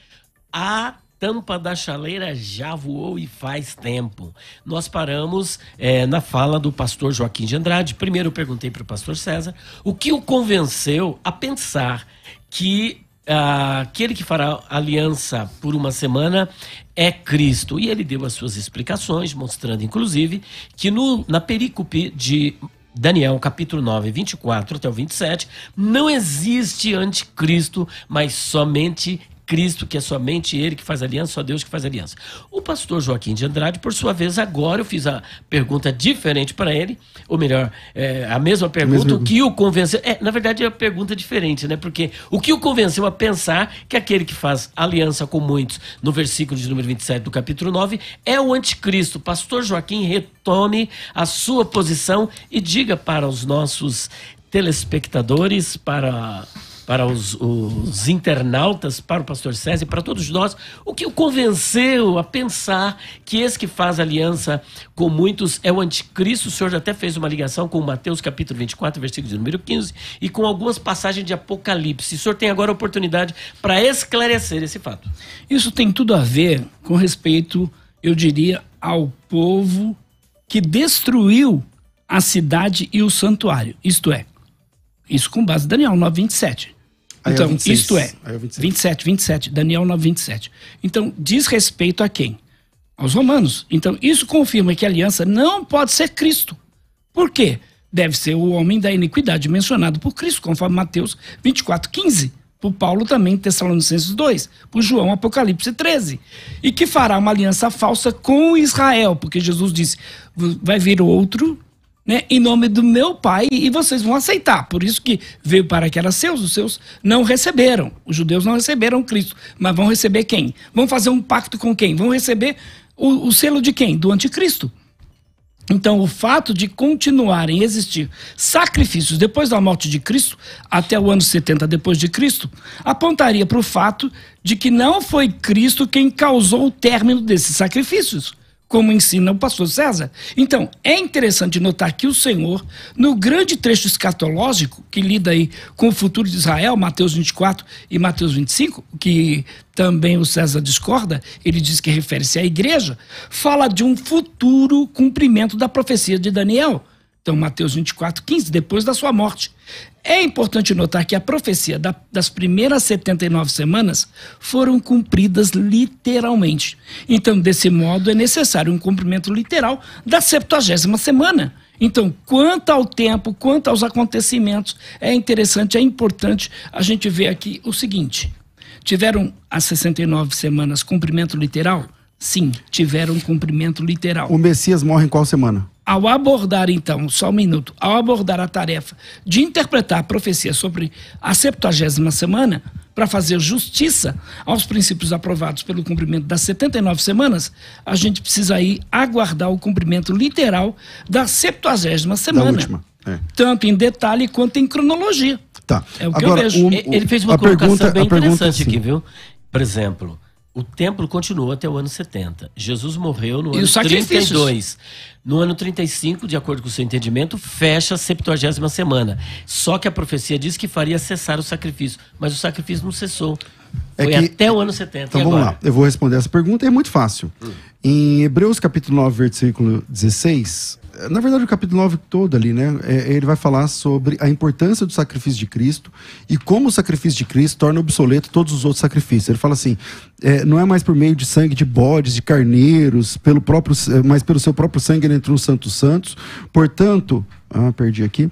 a tampa da chaleira já voou e faz tempo. Nós paramos é, na fala do pastor Joaquim de Andrade. Primeiro eu perguntei para o pastor César o que o convenceu a pensar que Uh, aquele que fará aliança por uma semana é Cristo. E ele deu as suas explicações, mostrando inclusive que no, na perícope de Daniel, capítulo nove, vinte e quatro até o vinte e sete, não existe anticristo, mas somente Cristo, que é somente ele que faz aliança, só Deus que faz aliança. O pastor Joaquim de Andrade, por sua vez, agora eu fiz a pergunta diferente para ele, ou melhor, é, a mesma pergunta, Mesmo... o que o convenceu... É, na verdade, é uma pergunta diferente, né? Porque o que o convenceu a pensar que aquele que faz aliança com muitos, no versículo de número vinte e sete do capítulo nove, é o anticristo. Pastor Joaquim, retome a sua posição e diga para os nossos telespectadores, para... para os, os internautas, para o pastor César e para todos nós, o que o convenceu a pensar que esse que faz aliança com muitos é o anticristo. O senhor já até fez uma ligação com Mateus capítulo vinte e quatro, versículo de número quinze, e com algumas passagens de Apocalipse. O senhor tem agora a oportunidade para esclarecer esse fato. Isso tem tudo a ver com respeito, eu diria, ao povo que destruiu a cidade e o santuário. Isto é, isso com base em Daniel nove, vinte e sete. Então, é isto é, é vinte e sete, vinte e sete, Daniel nove, vinte e sete. Então, diz respeito a quem? Aos romanos. Então, isso confirma que a aliança não pode ser Cristo. Por quê? Deve ser o homem da iniquidade mencionado por Cristo, conforme Mateus vinte e quatro, quinze. Por Paulo também, Tessalonicenses dois. Por João, Apocalipse treze. E que fará uma aliança falsa com Israel, porque Jesus disse, vai vir outro... Né, em nome do meu Pai, e vocês vão aceitar. Por isso que veio para que era seus, os seus não receberam. Os judeus não receberam Cristo, mas vão receber quem? Vão fazer um pacto com quem? Vão receber o, o selo de quem? Do anticristo. Então, o fato de continuarem a existir sacrifícios depois da morte de Cristo, até o ano setenta depois de Cristo, apontaria para o fato de que não foi Cristo quem causou o término desses sacrifícios, como ensina o pastor César. Então, é interessante notar que o Senhor, no grande trecho escatológico, que lida aí com o futuro de Israel, Mateus vinte e quatro e Mateus vinte e cinco, que também o César discorda, ele diz que refere-se à igreja, fala de um futuro cumprimento da profecia de Daniel. Então, Mateus vinte e quatro, quinze, depois da sua morte. É importante notar que a profecia da, das primeiras setenta e nove semanas foram cumpridas literalmente. Então, desse modo, é necessário um cumprimento literal da septuagésima semana. Então, quanto ao tempo, quanto aos acontecimentos, é interessante, é importante a gente ver aqui o seguinte. Tiveram as sessenta e nove semanas cumprimento literal? Sim, tiveram cumprimento literal. O Messias morre em qual semana? Ao abordar, então, só um minuto, ao abordar a tarefa de interpretar a profecia sobre a septuagésima semana, para fazer justiça aos princípios aprovados pelo cumprimento das setenta e nove semanas, a gente precisa aí aguardar o cumprimento literal da septuagésima semana. Da última, é. Tanto em detalhe quanto em cronologia. Tá. É o que Agora, eu vejo. O, o, Ele fez uma colocação pergunta, bem interessante aqui, viu? Por exemplo... O templo continuou até o ano setenta. Jesus morreu no ano trinta e dois. No ano trinta e cinco, de acordo com o seu entendimento, fecha a septuagésima semana. Só que a profecia diz que faria cessar o sacrifício. Mas o sacrifício não cessou. Foi é que, até o ano setenta. Então vamos lá, eu vou responder essa pergunta, é muito fácil. Hum. Em Hebreus capítulo nove, versículo dezesseis... Na verdade, o capítulo nove todo ali, né? É, ele vai falar sobre a importância do sacrifício de Cristo e como o sacrifício de Cristo torna obsoleto todos os outros sacrifícios. Ele fala assim, é, não é mais por meio de sangue de bodes, de carneiros, pelo próprio, mas pelo seu próprio sangue ele entrou nos Santos Santos. Portanto, ah, perdi aqui.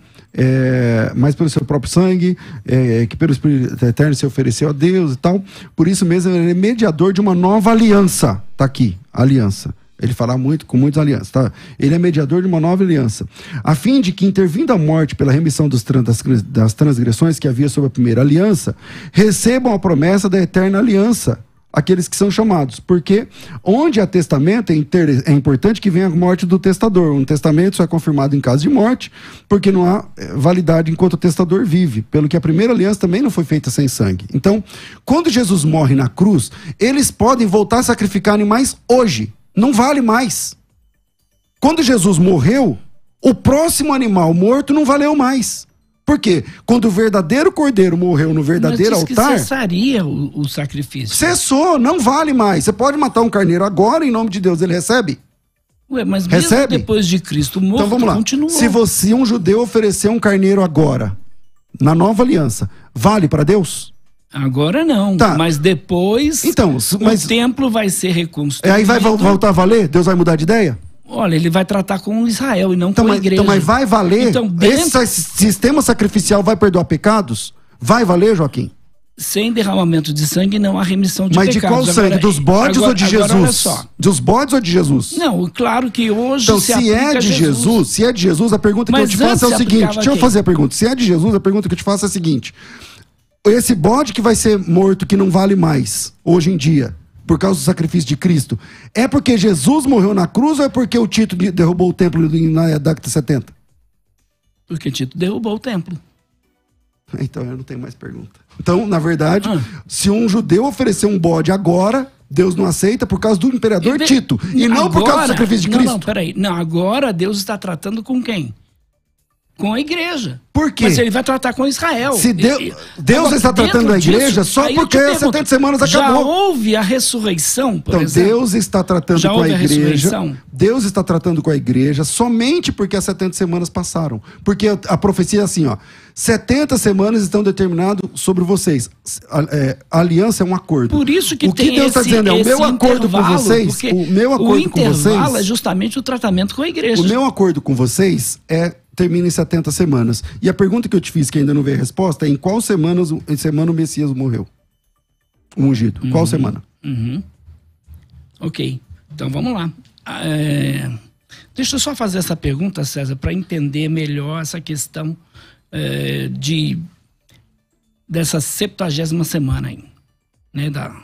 É, mas pelo seu próprio sangue, é, que pelo Espírito Eterno se ofereceu a Deus e tal. Por isso mesmo, ele é mediador de uma nova aliança. Tá aqui, aliança. Ele fala muito, com muitas alianças, tá? Ele é mediador de uma nova aliança, a fim de que, intervindo a morte pela remissão dos, das, das transgressões que havia sob a primeira aliança, recebam a promessa da eterna aliança, aqueles que são chamados. Porque onde há testamento, é, inter... é importante que venha a morte do testador. Um testamento só é confirmado em caso de morte, porque não há validade enquanto o testador vive. Pelo que a primeira aliança também não foi feita sem sangue. Então, quando Jesus morre na cruz, eles podem voltar a sacrificar animais hoje. Não vale mais. Quando Jesus morreu, o próximo animal morto não valeu mais. Por quê? Quando o verdadeiro cordeiro morreu no verdadeiro Mas diz altar... que cessaria o, o sacrifício. Cessou, não vale mais. Você pode matar um carneiro agora, em nome de Deus, ele recebe? Ué, mas mesmo recebe? Depois de Cristo morto, então vamos lá. Continuou. Se você, um judeu, oferecer um carneiro agora, na nova aliança, vale para Deus? Agora não, tá. Mas depois então, mas... o templo vai ser reconstruído. Aí vai voltar a valer? Deus vai mudar de ideia? Olha, ele vai tratar com Israel e não então, com a mas, igreja. Então, mas vai valer? Então, dentro... Esse sistema sacrificial vai perdoar pecados? Vai valer, Joaquim? Sem derramamento de sangue não há remissão de mas pecados. Mas de qual sangue? Agora, dos bodes agora, ou de agora, Jesus? Olha só. Dos bodes ou de Jesus? Não, claro que hoje então, se, se é de Jesus. Jesus, se é de Jesus, a pergunta que mas eu te faço é o seguinte. Deixa quem? eu fazer a pergunta. Se é de Jesus, a pergunta que eu te faço é a seguinte. Esse bode que vai ser morto, que não vale mais, hoje em dia, por causa do sacrifício de Cristo, é porque Jesus morreu na cruz ou é porque o Tito derrubou o templo na década de setenta? Porque Tito derrubou o templo. Então eu não tenho mais pergunta. Então, na verdade, ah. se um judeu oferecer um bode agora, Deus não aceita por causa do imperador e de... Tito. E agora... não por causa do sacrifício de não, Cristo. Não, peraí. Não, agora Deus está tratando com quem? Com a igreja. Por quê? Mas ele vai tratar com Israel. Se Deus, e, Deus agora, está tratando a igreja disso, só porque as setenta semanas acabou. Já houve a ressurreição, por então, exemplo? Deus está tratando já com a igreja. A Deus está tratando com a igreja somente porque as setenta semanas passaram. Porque a profecia é assim, ó. setenta semanas estão determinadas sobre vocês. A, é, a aliança é um acordo. Por isso que o que tem Deus está dizendo é o meu acordo com vocês. O meu acordo o com vocês. O intervalo é justamente o tratamento com a igreja. O meu acordo com vocês é termina em setenta semanas. E a pergunta que eu te fiz, que ainda não veio a resposta, é em qual semanas, em semana o Messias morreu? O ungido. Uhum, qual semana? Uhum. Ok. Então vamos lá. É... Deixa eu só fazer essa pergunta, César, para entender melhor essa questão é, de dessa septuagésima semana aí. Né, da...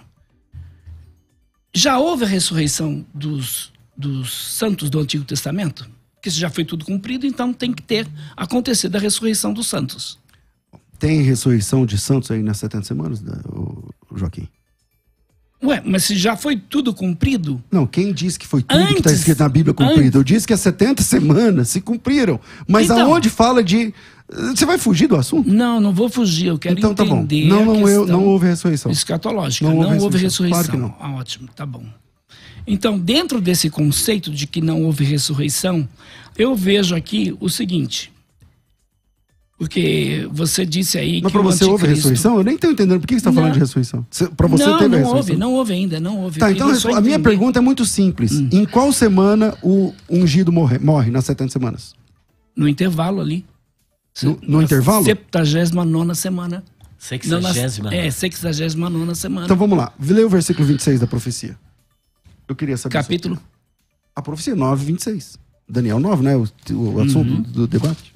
Já houve a ressurreição dos, dos santos do Antigo Testamento? Porque isso já foi tudo cumprido, então tem que ter acontecido a ressurreição dos santos. Tem ressurreição de santos aí nas setenta semanas, Joaquim? Ué, mas se já foi tudo cumprido... Não, quem disse que foi tudo antes, que está escrito na Bíblia cumprido? Antes, eu disse que as setenta semanas se cumpriram. Mas então, aonde fala de... Você vai fugir do assunto? Não, não vou fugir, eu quero então, entender tá bom. Não, não, a eu, não houve ressurreição. Escatológica, não, não houve houve ressurreição. ressurreição. Claro que não. Ah, ótimo, tá bom. Então, dentro desse conceito de que não houve ressurreição, eu vejo aqui o seguinte, porque você disse aí Mas que para você houve ressurreição? Eu nem estou entendendo por que você está falando de ressurreição. Para você não, teve não ressurreição? houve, não houve ainda, não houve. Tá, então a minha pergunta é muito simples. Hum. Em qual semana o ungido morre, morre nas setenta semanas? No intervalo ali. No, no intervalo? septuagésima nona semana. Sexagésima. É, sexagésima nona semana. Então vamos lá, lê o versículo vinte e seis da profecia. Eu queria saber. Capítulo? A profecia nove, vinte e seis. Daniel nove, né? O, o assunto uhum. do, do debate.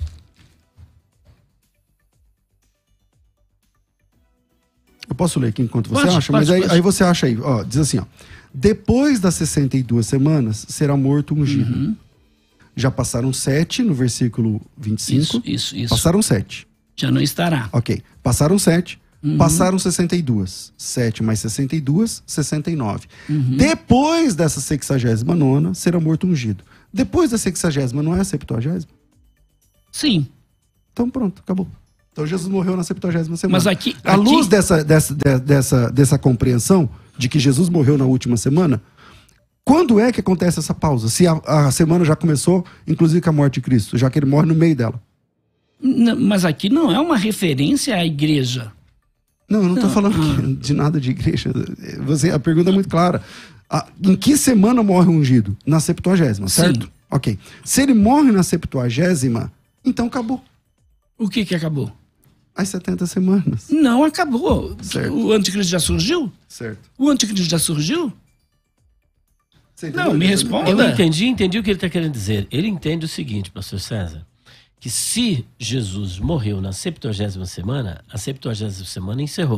Eu posso ler aqui enquanto você pode, acha? Pode, mas aí, pode. aí você acha aí, ó, diz assim, ó. Depois das sessenta e duas semanas, será morto o ungido. Uhum. Já passaram sete, no versículo vinte e cinco. Isso, isso, isso. Passaram sete. Já não estará. Ok. Passaram sete. Uhum. Passaram sessenta e duas. sete mais sessenta e duas, sessenta e nove. Uhum. Depois dessa sexagésima nona, será morto ungido. Depois da sexagésima, não é a septuagésima? Sim. Então pronto, acabou. Então Jesus morreu na septuagésima semana. Mas aqui... À luz aqui... dessa, dessa, dessa, dessa compreensão de que Jesus morreu na última semana, quando é que acontece essa pausa? Se a, a semana já começou, inclusive com a morte de Cristo, já que ele morre no meio dela. Não, mas aqui não é uma referência à igreja. Não, eu não estou falando ah. de nada de igreja. Você, a pergunta é muito clara. A, em que semana morre o ungido? Na septuagésima, certo? Sim. Ok. Se ele morre na septuagésima, então acabou. O que que acabou? As setenta semanas. Não acabou. Certo. O anticristo já surgiu? Certo. O anticristo já surgiu? Não, me responda. Eu entendi, entendi o que ele está querendo dizer. Ele entende o seguinte, pastor César, que se Jesus morreu na septuagésima semana, a septuagésima semana encerrou.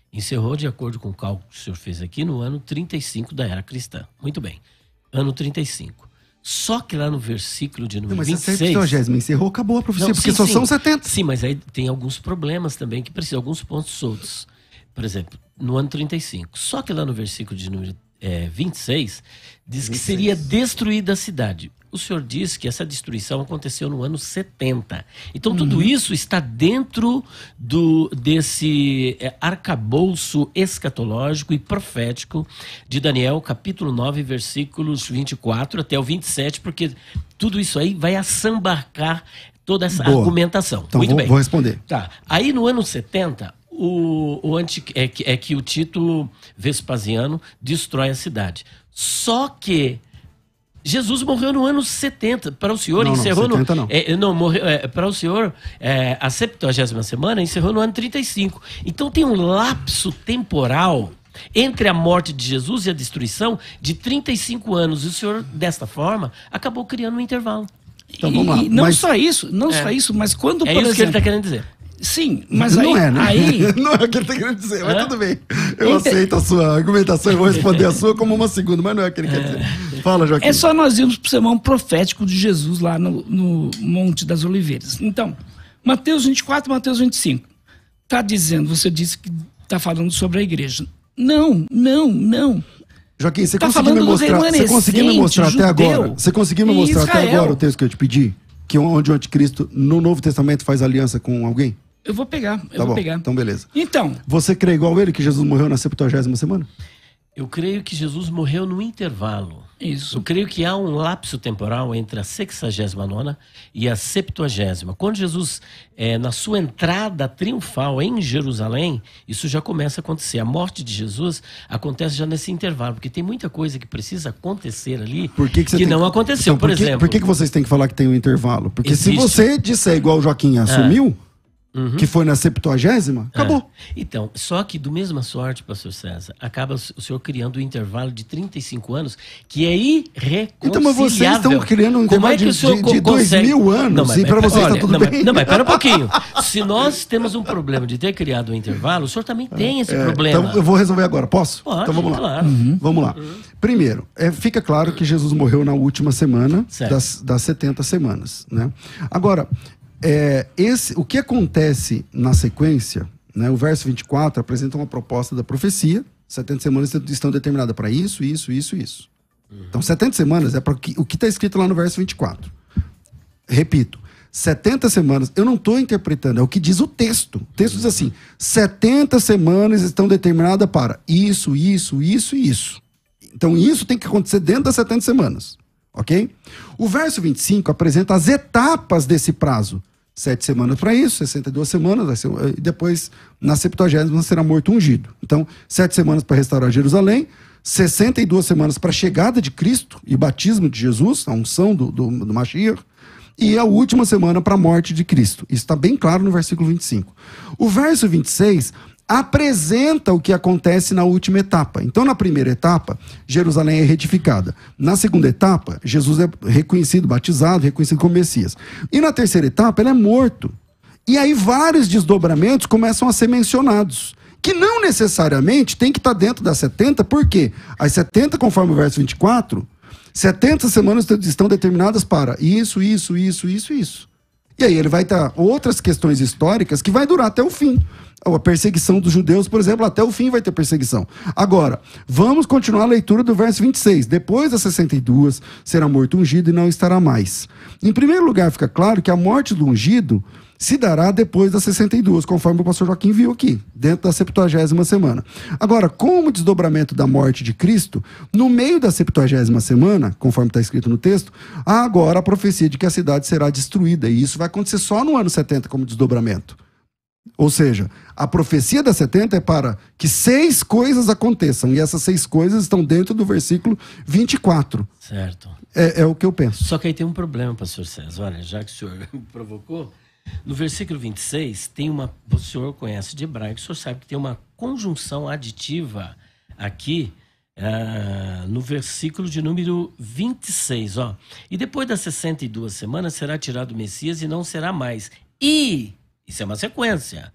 Encerrou, de acordo com o cálculo que o senhor fez aqui, no ano trinta e cinco da era cristã. Muito bem. Ano trinta e cinco. Só que lá no versículo de número não, mas vinte e seis... Mas a septuagésima encerrou, acabou a profecia, não, porque sim, só sim. são setenta. Sim, mas aí tem alguns problemas também que precisam, alguns pontos soltos. Por exemplo, no ano trinta e cinco. Só que lá no versículo de número é, vinte e seis, diz vinte e seis. Que seria destruída a cidade. O senhor disse que essa destruição aconteceu no ano setenta. Então, uhum. tudo isso está dentro do, desse é, arcabouço escatológico e profético de Daniel, capítulo nove, versículos vinte e quatro até o vinte e sete, porque tudo isso aí vai assambarcar toda essa Boa. argumentação. Então, Muito vou, bem. vou responder. Tá. Aí, no ano setenta... O, o anti, é, que, é que o Tito Vespasiano destrói a cidade. Só que Jesus morreu no ano setenta. Para o senhor, não, encerrou não, setenta no. Não, é, não morreu, é, para o senhor, é, a septuagésima semana encerrou no ano trinta e cinco. Então tem um lapso temporal entre a morte de Jesus e a destruição de trinta e cinco anos. E o senhor, desta forma, acabou criando um intervalo. Então vamos lá. E não mas... só isso, não é. só isso, mas quando, é por isso exemplo... que ele está querendo dizer. Sim, mas não aí... é, né? aí... Não é o que ele está querendo dizer, mas é? tudo bem. Eu Ente... aceito a sua argumentação e vou responder a sua como uma segunda, mas não é o que ele quer dizer. Fala, Joaquim. É só nós irmos para o sermão profético de Jesus lá no, no Monte das Oliveiras. Então, Mateus vinte e quatro, Mateus vinte e cinco. Está dizendo, você disse que está falando sobre a igreja. Não, não, não. Joaquim, você tá conseguiu me mostrar, você conseguiu me mostrar até agora? Você conseguiu me mostrar até agora o texto que eu te pedi? Que onde o anticristo, no Novo Testamento, faz aliança com alguém? Eu vou pegar, eu tá vou bom, pegar. Então, beleza. Então... Você crê igual ele, que Jesus morreu na septuagésima semana? Eu creio que Jesus morreu no intervalo. Isso. Eu creio que há um lapso temporal entre a sexagésima nona e a septuagésima. Quando Jesus, é, na sua entrada triunfal em Jerusalém, isso já começa a acontecer. A morte de Jesus acontece já nesse intervalo, porque tem muita coisa que precisa acontecer ali por que, que, que tem... não aconteceu, então, por, por que, exemplo. Por que, que vocês têm que falar que tem um intervalo? Porque Existe. se você disser igual o Joaquim assumiu... Ah. Uhum. Que foi na septuagésima, acabou. Ah, então, só que do mesma sorte, pastor César, acaba o senhor criando um intervalo de trinta e cinco anos que é irreconciliável. Então, mas vocês estão criando um intervalo é de, de, de dois mil anos não, mas, e para vocês está tudo não, bem. Mas, não, mas pera um pouquinho. Se nós temos um problema de ter criado um intervalo, o senhor também tem esse é, problema. Então, eu vou resolver agora, posso? Pode, então vamos lá. Claro. Uhum. Vamos lá. Uhum. Primeiro, é, fica claro que Jesus morreu na última semana das, das setenta semanas. Né? Agora... É, esse, o que acontece na sequência, né, o verso vinte e quatro apresenta uma proposta da profecia. setenta semanas estão determinadas para isso, isso, isso, isso. Uhum. Então, setenta semanas é para o que está escrito lá no verso vinte e quatro. Repito, setenta semanas, eu não estou interpretando, é o que diz o texto. O texto uhum. diz assim: setenta semanas estão determinadas para isso, isso, isso e isso. Então, isso tem que acontecer dentro das setenta semanas. Ok? O verso vinte e cinco apresenta as etapas desse prazo. Sete semanas para isso, sessenta e duas semanas, vai ser, e depois, na septuagésima, será morto ungido. Então, sete semanas para restaurar Jerusalém, sessenta e duas semanas para a chegada de Cristo e batismo de Jesus, a unção do, do, do Mashiach, e a última semana para a morte de Cristo. Isso está bem claro no versículo vinte e cinco. O verso vinte e seis apresenta o que acontece na última etapa. Então, na primeira etapa, Jerusalém é retificada. Na segunda etapa, Jesus é reconhecido, batizado, reconhecido como Messias. E na terceira etapa, ele é morto. E aí vários desdobramentos começam a ser mencionados, que não necessariamente tem que estar dentro das setenta, porque as setenta, conforme o verso vinte e quatro, setenta semanas estão determinadas para isso, isso, isso, isso, isso. E aí ele vai ter outras questões históricas que vai durar até o fim. A perseguição dos judeus, por exemplo, até o fim vai ter perseguição. Agora, vamos continuar a leitura do verso vinte e seis. Depois das sessenta e duas, será morto ungido e não estará mais. Em primeiro lugar, fica claro que a morte do ungido se dará depois das sessenta e duas, conforme o pastor Joaquim viu aqui, dentro da septuagésima semana. Agora, como desdobramento da morte de Cristo, no meio da septuagésima semana, conforme está escrito no texto, há agora a profecia de que a cidade será destruída. E isso vai acontecer só no ano setenta como desdobramento. Ou seja, a profecia da setenta é para que seis coisas aconteçam. E essas seis coisas estão dentro do versículo vinte e quatro. Certo. É, é o que eu penso. Só que aí tem um problema, pastor César. Olha, já que o senhor me provocou, no versículo vinte e seis, tem uma, o senhor conhece de hebraico, o senhor sabe que tem uma conjunção aditiva aqui, uh, no versículo de número vinte e seis. Ó. E depois das sessenta e duas semanas será tirado o Messias e não será mais. E... Isso é uma sequência.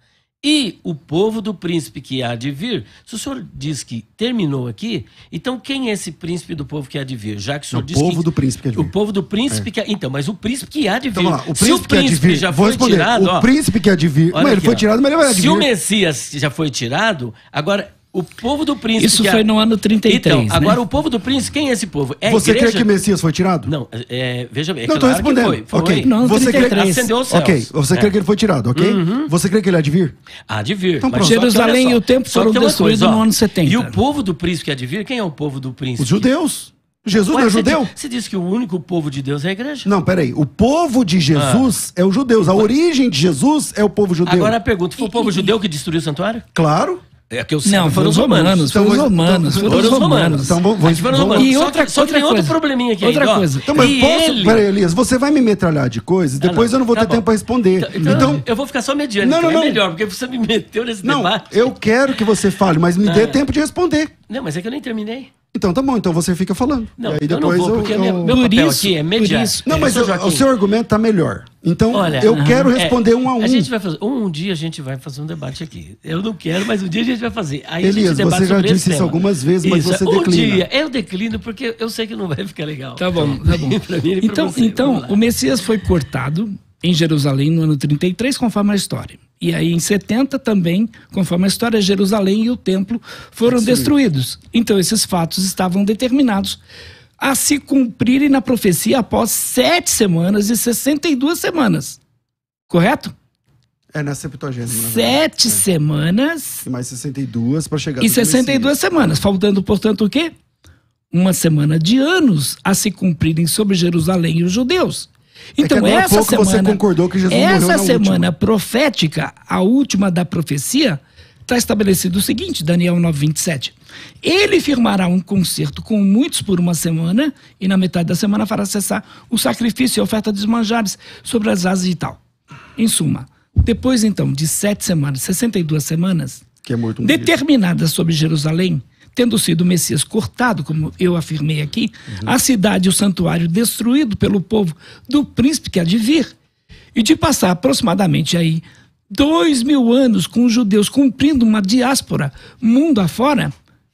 e o povo do príncipe que há de vir. Se o senhor diz que terminou aqui, então quem é esse príncipe do povo que há de vir? Já que o senhor o disse povo que... do príncipe que há de vir. O povo do príncipe É. que há... Então, mas o príncipe que há de vir. Então, vamos lá, o Se príncipe o que há de príncipe vir, já vou foi responder. tirado... O ó, príncipe que há de vir... olha Mas ele aqui, foi ó. tirado, mas ele vai há de Se vir. o Messias já foi tirado, agora... O povo do príncipe... Isso que foi há... no ano trinta e três, Então, agora né? o povo do príncipe, quem é esse povo? É a Você igreja? crê que Messias foi tirado? Não, é, veja bem, é Não, tô claro respondendo. que foi. foi. Ok. Não, Você crê que acendeu os céus. Ok, você É. crê que ele foi tirado, ok? Uhum. Você crê que ele há de vir? Há de vir. Então, mas pronto. só que, Jerusalém olha só, e o templo só que foram tem uma destruídos coisa, ó, no ano setenta. E o povo do príncipe que há de vir, quem é o povo do príncipe? Os judeus. Jesus Ué, não é você judeu? diz- Você disse que o único povo de Deus é a igreja? Não, peraí. O povo de Jesus é os judeus. A origem de Jesus é o povo judeu. Agora a pergunta, foi o povo judeu que destruiu o santuário? Claro. É que eu sei, Não, foram os romanos, Então, foram os mas- romanos, então- foram os Foram os romanos. romanos. Então vamos- Mas foram os vamos- romanos. E Só outra- que, só que outra tem outro coisa. probleminha aqui Outra ainda, ó. coisa. Então, mas E posso... ele... Peraí, Elias, você vai me metralhar de coisas, Ah, depois não, eu não vou tá ter bom. tempo para responder. Então, então, Então, eu vou ficar só mediando, Não, então não, é não. melhor, porque você me meteu nesse não, debate. eu quero que você fale, mas me dê É. tempo de responder. Não, mas é que eu nem terminei. Então tá bom, então você fica falando. Não, e aí eu não depois vou, porque eu, minha- eu- meu Por papel isso- aqui é por mediar. isso- Não, É, mas seu eu- o Joaquim. seu argumento tá melhor. Então Olha, eu quero é, responder um a um. A gente vai fazer, um dia a gente vai fazer um debate aqui. Eu não quero, mas um dia a gente vai fazer. Aí a Elias, gente debate você já sobre esse disse isso tema. algumas vezes, mas você um declina. dia, eu declino porque eu sei que não vai ficar legal. Tá bom, tá bom. Pra mim e pra Então, você. Vamos então lá. o Messias foi cortado em Jerusalém no ano trinta e três, conforme a história. E aí em setenta também, conforme a história, Jerusalém e o templo foram destruídos. Então esses fatos estavam determinados a se cumprirem na profecia após sete semanas e sessenta e duas semanas. Correto? É na Septuagésima. na Sete verdade. semanas É. E mais sessenta e duas para chegar e no sessenta e duas Messias. semanas, faltando, portanto, o quê? Uma semana de anos a se cumprirem sobre Jerusalém e os judeus. Então, É que agora há essa pouco você semana, concordou que Jesus morreu essa na semana última. profética, a última da profecia, está estabelecido o seguinte, Daniel nove, vinte e sete. Ele firmará um concerto com muitos por uma semana e na metade da semana fará cessar o sacrifício e a oferta dos manjares sobre as asas e tal. Em suma, depois então de sete semanas, sessenta e duas semanas, Que é morto um dia. determinadas sobre Jerusalém, tendo sido o Messias cortado, como eu afirmei aqui, Uhum. a cidade e o santuário destruído pelo povo do príncipe que há de vir, e de passar aproximadamente aí dois mil anos com os judeus cumprindo uma diáspora mundo afora,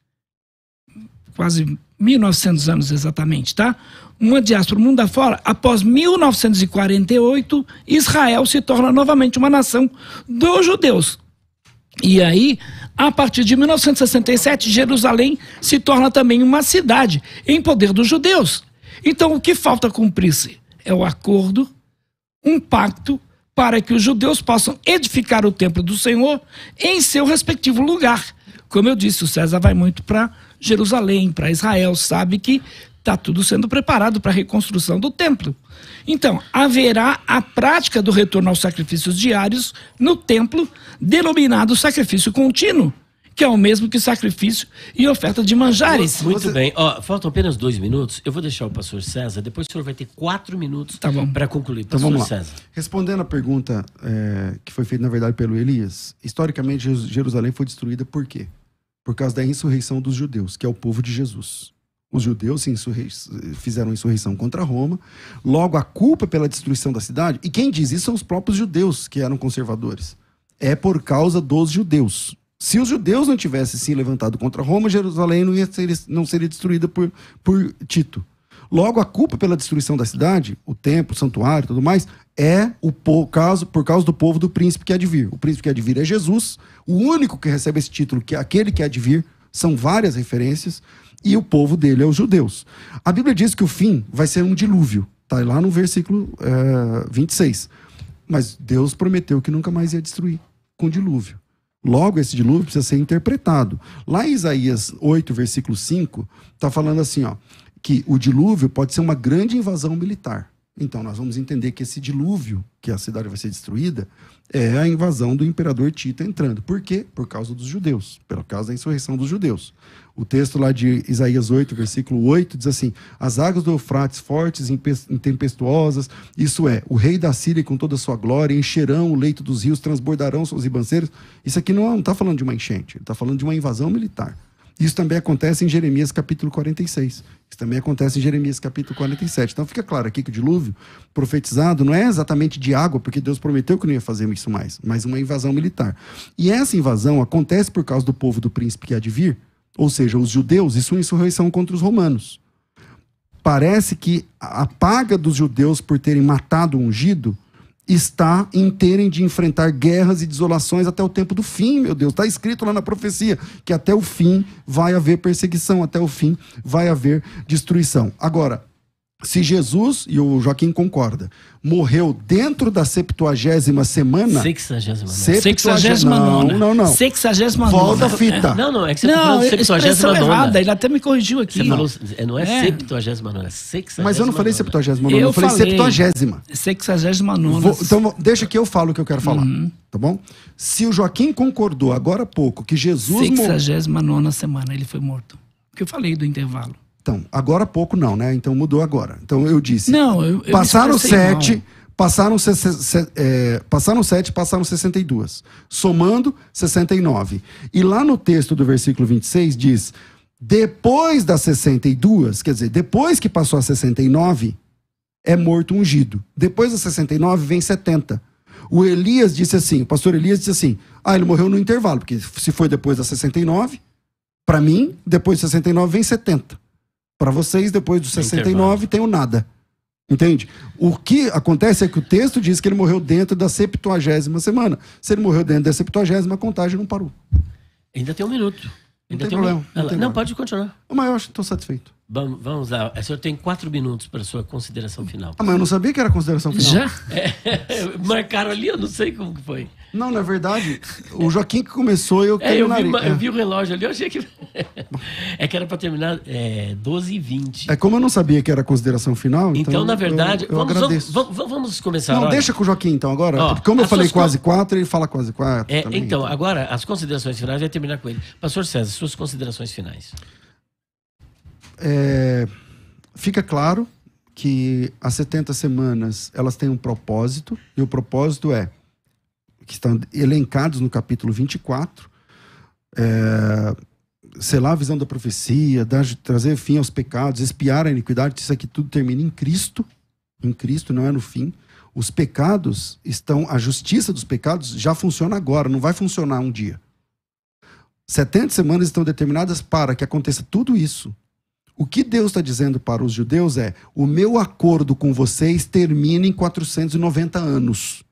quase mil e novecentos anos exatamente, tá? Uma diáspora mundo afora, após mil novecentos e quarenta e oito, Israel se torna novamente uma nação dos judeus. E aí, a partir de mil novecentos e sessenta e sete, Jerusalém se torna também uma cidade em poder dos judeus. Então, o que falta cumprir-se é o acordo, um pacto para que os judeus possam edificar o templo do Senhor em seu respectivo lugar. Como eu disse, o César vai muito para Jerusalém, para Israel, sabe que está tudo sendo preparado para a reconstrução do templo. Então, haverá a prática do retorno aos sacrifícios diários no templo, denominado sacrifício contínuo, que é o mesmo que sacrifício e oferta de manjares. Muito Você- bem. Ó, faltam apenas dois minutos. Eu vou deixar o pastor César, depois o senhor vai ter quatro minutos Tá bom. para concluir. Então Pastor vamos lá. César. Respondendo a pergunta é, que foi feita, na verdade, pelo Elias, historicamente Jeru- Jerusalém foi destruída por quê? Por causa da insurreição dos judeus, que é o povo de Jesus. Os judeus se insurrei- fizeram insurreição contra Roma, logo a culpa pela destruição da cidade, e quem diz isso são os próprios judeus, que eram conservadores. É por causa dos judeus. Se os judeus não tivessem se levantado contra Roma, Jerusalém não, ia ser, não seria destruída por, por Tito. Logo, a culpa pela destruição da cidade, o templo, o santuário e tudo mais, é o po- caso, por causa do povo do príncipe que há de vir. O príncipe que há de vir é Jesus, o único que recebe esse título, que é aquele que há de vir, são várias referências, e o povo dele é os judeus. A Bíblia diz que o fim vai ser um dilúvio, tá lá no versículo é, vinte e seis. Mas Deus prometeu que nunca mais ia destruir com dilúvio. Logo, esse dilúvio precisa ser interpretado. Lá em Isaías oito, versículo cinco, está falando assim, ó, que o dilúvio pode ser uma grande invasão militar. Então, nós vamos entender que esse dilúvio, que a cidade vai ser destruída, é a invasão do imperador Tito entrando. Por quê? Por causa dos judeus, por causa da insurreição dos judeus. O texto lá de Isaías oito, versículo oito, diz assim: as águas do Eufrates fortes e tempestuosas, isso é, o rei da Síria com toda a sua glória, encherão o leito dos rios, transbordarão seus ribanceiros. Isso aqui não está falando de uma enchente, ele está falando de uma invasão militar. Isso também acontece em Jeremias capítulo quarenta e seis. Isso também acontece em Jeremias capítulo quarenta e sete. Então fica claro aqui que o dilúvio profetizado não é exatamente de água, porque Deus prometeu que não ia fazer isso mais, mas uma invasão militar. E essa invasão acontece por causa do povo do príncipe que há de vir, ou seja, os judeus, e sua insurreição contra os romanos. Parece que a paga dos judeus por terem matado o ungido está em terem de enfrentar guerras e desolações até o tempo do fim, meu Deus. Está escrito lá na profecia que até o fim vai haver perseguição, até o fim vai haver destruição. Agora, se Jesus, e o Joaquim concorda, morreu dentro da septuagésima semana... Sexagésima nona. Sexagésima nona. Não, não, não. Sexagésima nona. Volta a fita. Não, não, é que você não, tá falando de septuagésima nona. Errada, ele até me corrigiu aqui. Você falou, não é, é. septuagésima nona, é sexagésima. Mas eu não falei septuagésima nona, eu, eu falei falei septuagésima. Sexagésima nona. Vou, então, deixa que eu falo o que eu quero falar, uhum. Tá bom? Se o Joaquim concordou agora há pouco que Jesus... Sexagésima nona semana ele foi morto. O que eu falei do intervalo. Então, agora há pouco não, né? Então mudou agora. Então eu disse... Não, eu, eu passaram sete, passaram, se, se, se, é, passaram sete, passaram sessenta e dois. Somando, sessenta e nove. E lá no texto do versículo vinte e seis diz... Depois das sessenta e duas, quer dizer, depois que passou a sessenta e nove, é morto ungido. Depois das sessenta e nove vem setenta. O Elias disse assim, o pastor Elias disse assim, ah, ele morreu no intervalo, porque se foi depois das sessenta e nove, para mim, depois de sessenta e nove vem setenta. Para vocês, depois dos sessenta e nove, tem o nada. Entende? O que acontece é que o texto diz que ele morreu dentro da septuagésima semana. Se ele morreu dentro da septuagésima, a contagem não parou. Ainda tem um minuto. Ainda não tem, tem problema. Um... Não, tem não problema. Pode continuar. Mas eu acho que estou satisfeito. Vamos, vamos lá. O senhor tem quatro minutos para a sua consideração final. Ah, mas eu não sabia que era consideração final. Já? É, marcaram ali, eu não sei como que foi. Não, na verdade, o Joaquim que começou, eu é, eu, vi, é. eu vi o relógio ali, eu achei que... É que era para terminar é, doze e vinte. É como eu não sabia que era consideração final, então... Então, na verdade... Eu, eu vamos, agradeço. Vamos, vamos, vamos começar. Não, olha. deixa com o Joaquim, então, agora. Ó, como eu falei suas... quase quatro, ele fala quase quatro. É, também, então, então, agora, as considerações finais, vai terminar com ele. Pastor César, suas considerações finais. É... Fica claro que as setenta semanas, elas têm um propósito, e o propósito é, que estão elencados no capítulo vinte e quatro, é, selar a visão da profecia, dar, trazer fim aos pecados, expiar a iniquidade, isso aqui tudo termina em Cristo, em Cristo, não é no fim. Os pecados estão, a justiça dos pecados já funciona agora, não vai funcionar um dia. setenta semanas estão determinadas para que aconteça tudo isso. O que Deus está dizendo para os judeus é: o meu acordo com vocês termina em quatrocentos e noventa anos.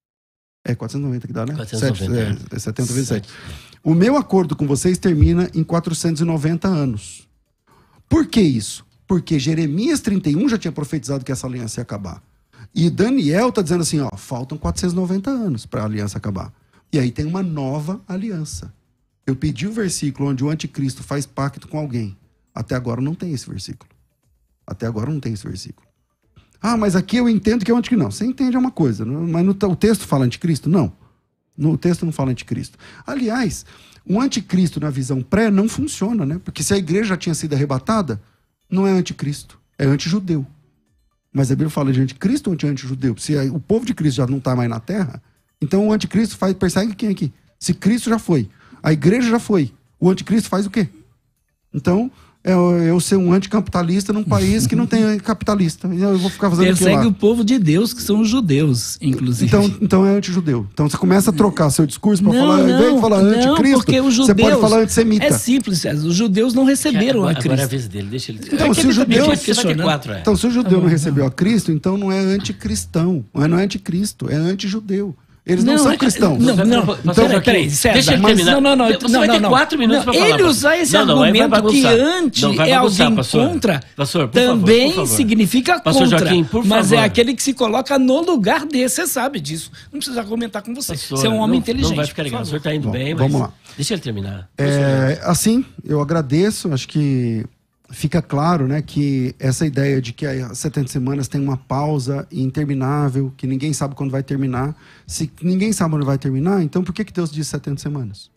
É quatrocentos e noventa que dá, né? quatrocentos e noventa. sete, é, é setenta vezes sete. O meu acordo com vocês termina em quatrocentos e noventa anos. Por que isso? Porque Jeremias trinta e um já tinha profetizado que essa aliança ia acabar. E Daniel está dizendo assim, ó, faltam quatrocentos e noventa anos para a aliança acabar. E aí tem uma nova aliança. Eu pedi o versículo onde o anticristo faz pacto com alguém. Até agora não tem esse versículo. Até agora não tem esse versículo. Ah, mas aqui eu entendo que é o anticristo. Não, você entende uma coisa, mas no, o texto fala anticristo? Não. No texto não fala anticristo. Aliás, o anticristo na visão pré não funciona, né? Porque se a igreja já tinha sido arrebatada, não é anticristo, é antijudeu. Mas a Bíblia fala de anticristo ou anti-antijudeu? Se o povo de Cristo já não está mais na terra, então o anticristo faz, persegue quem aqui? Se Cristo já foi, a igreja já foi, o anticristo faz o quê? Então... É eu ser um anticapitalista num país que não tem capitalista. Eu vou ficar fazendo aquilo lá. Persegue o povo de Deus, que são os judeus, inclusive. Então, então é antijudeu. Então você começa a trocar seu discurso para falar, não, ao invés de falar não, anticristo, porque os judeus, você pode falar antissemita. É simples, César. Os judeus não receberam agora, a Cristo. Agora é a vez dele, deixa ele... Então, é se o judeu... quatro, é. Então, se o judeu não recebeu a Cristo, então não é anticristão. Não é anticristo, é antijudeu. Eles não, não são cristãos. Não, não, não. Então, peraí, peraí, César, deixa ele mas, terminar. Não, não, não. Você não, vai ter não, quatro minutos para falar. Ele usar esse não, não, argumento que anti não, é bagunçar, alguém pastor. contra, Pastor, por também favor, por favor. significa pastor contra. Joaquim, por mas favor. é aquele que se coloca no lugar desse, você sabe disso. Não precisa comentar com você. Pastor, você é um homem não, inteligente. Não vai ficar legal. O senhor está indo Bom, bem, mas... Vamos lá. Deixa ele terminar. É, assim, eu agradeço. Acho que fica claro, né, que essa ideia de que as setenta semanas tem uma pausa interminável, que ninguém sabe quando vai terminar. Se ninguém sabe quando vai terminar, então por que, que Deus diz setenta semanas?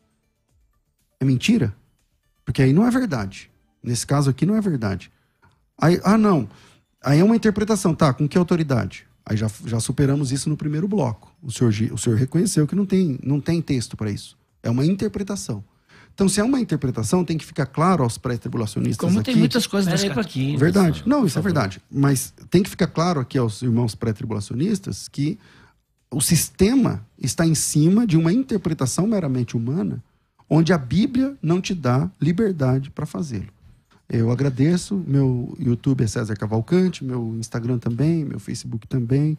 É mentira? Porque aí não é verdade. Nesse caso aqui não é verdade. Aí, ah, não. Aí é uma interpretação. Tá, com que autoridade? Aí já, já superamos isso no primeiro bloco. O senhor, o senhor reconheceu que não tem, não tem texto para isso. É uma interpretação. Então, se é uma interpretação, tem que ficar claro aos pré-tribulacionistas Como aqui. tem muitas coisas nessa Peraí, aqui. Verdade. Nessa, Não, isso é verdade. Mas tem que ficar claro aqui aos irmãos pré-tribulacionistas que o sistema está em cima de uma interpretação meramente humana, onde a Bíblia não te dá liberdade para fazê-lo. Eu agradeço, meu YouTube é César Cavalcante, meu Instagram também, meu Facebook também.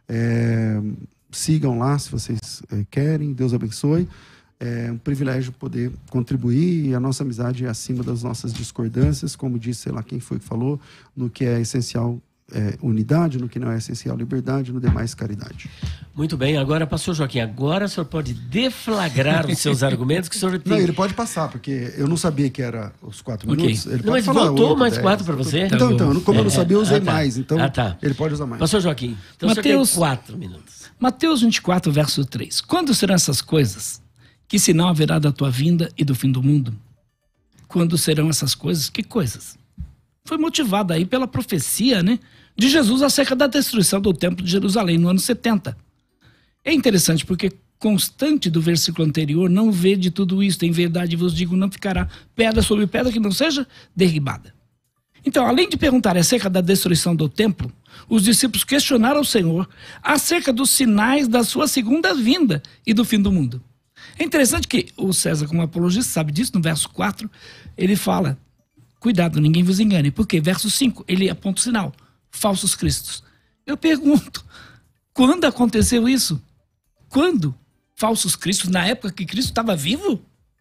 É, sigam lá se vocês é, querem, Deus abençoe. É um privilégio poder contribuir, e a nossa amizade é acima das nossas discordâncias, como disse, sei lá quem foi que falou, no que é essencial é, unidade, no que não é essencial liberdade, no demais caridade. Muito bem, agora, pastor Joaquim, agora o senhor pode deflagrar os seus argumentos que o senhor tem... Não, ele pode passar, porque eu não sabia que era os quatro okay. minutos. Ele não, pode mas falar voltou oito, mais dez, quatro para você? Então, então, como é, eu não sabia, eu usei ah, tá. mais, então ah, tá. ele pode usar mais. Pastor Joaquim, então Mateus, o senhor tem quatro minutos. Mateus vinte e quatro, verso três. Quando serão essas coisas? Que sinal haverá da tua vinda e do fim do mundo? Quando serão essas coisas? Que coisas? Foi motivada aí pela profecia, né, de Jesus acerca da destruição do templo de Jerusalém no ano setenta. É interessante porque constante do versículo anterior não vê de tudo isso. Em verdade vos digo, não ficará pedra sobre pedra que não seja derribada. Então, além de perguntar acerca da destruição do templo, os discípulos questionaram o Senhor acerca dos sinais da sua segunda vinda e do fim do mundo. É interessante que o César, como apologista, sabe disso, no verso quatro, ele fala, cuidado, ninguém vos engane, porque verso cinco, ele aponta o sinal, falsos cristos. Eu pergunto, quando aconteceu isso? Quando? Falsos cristos, na época que Cristo estava vivo?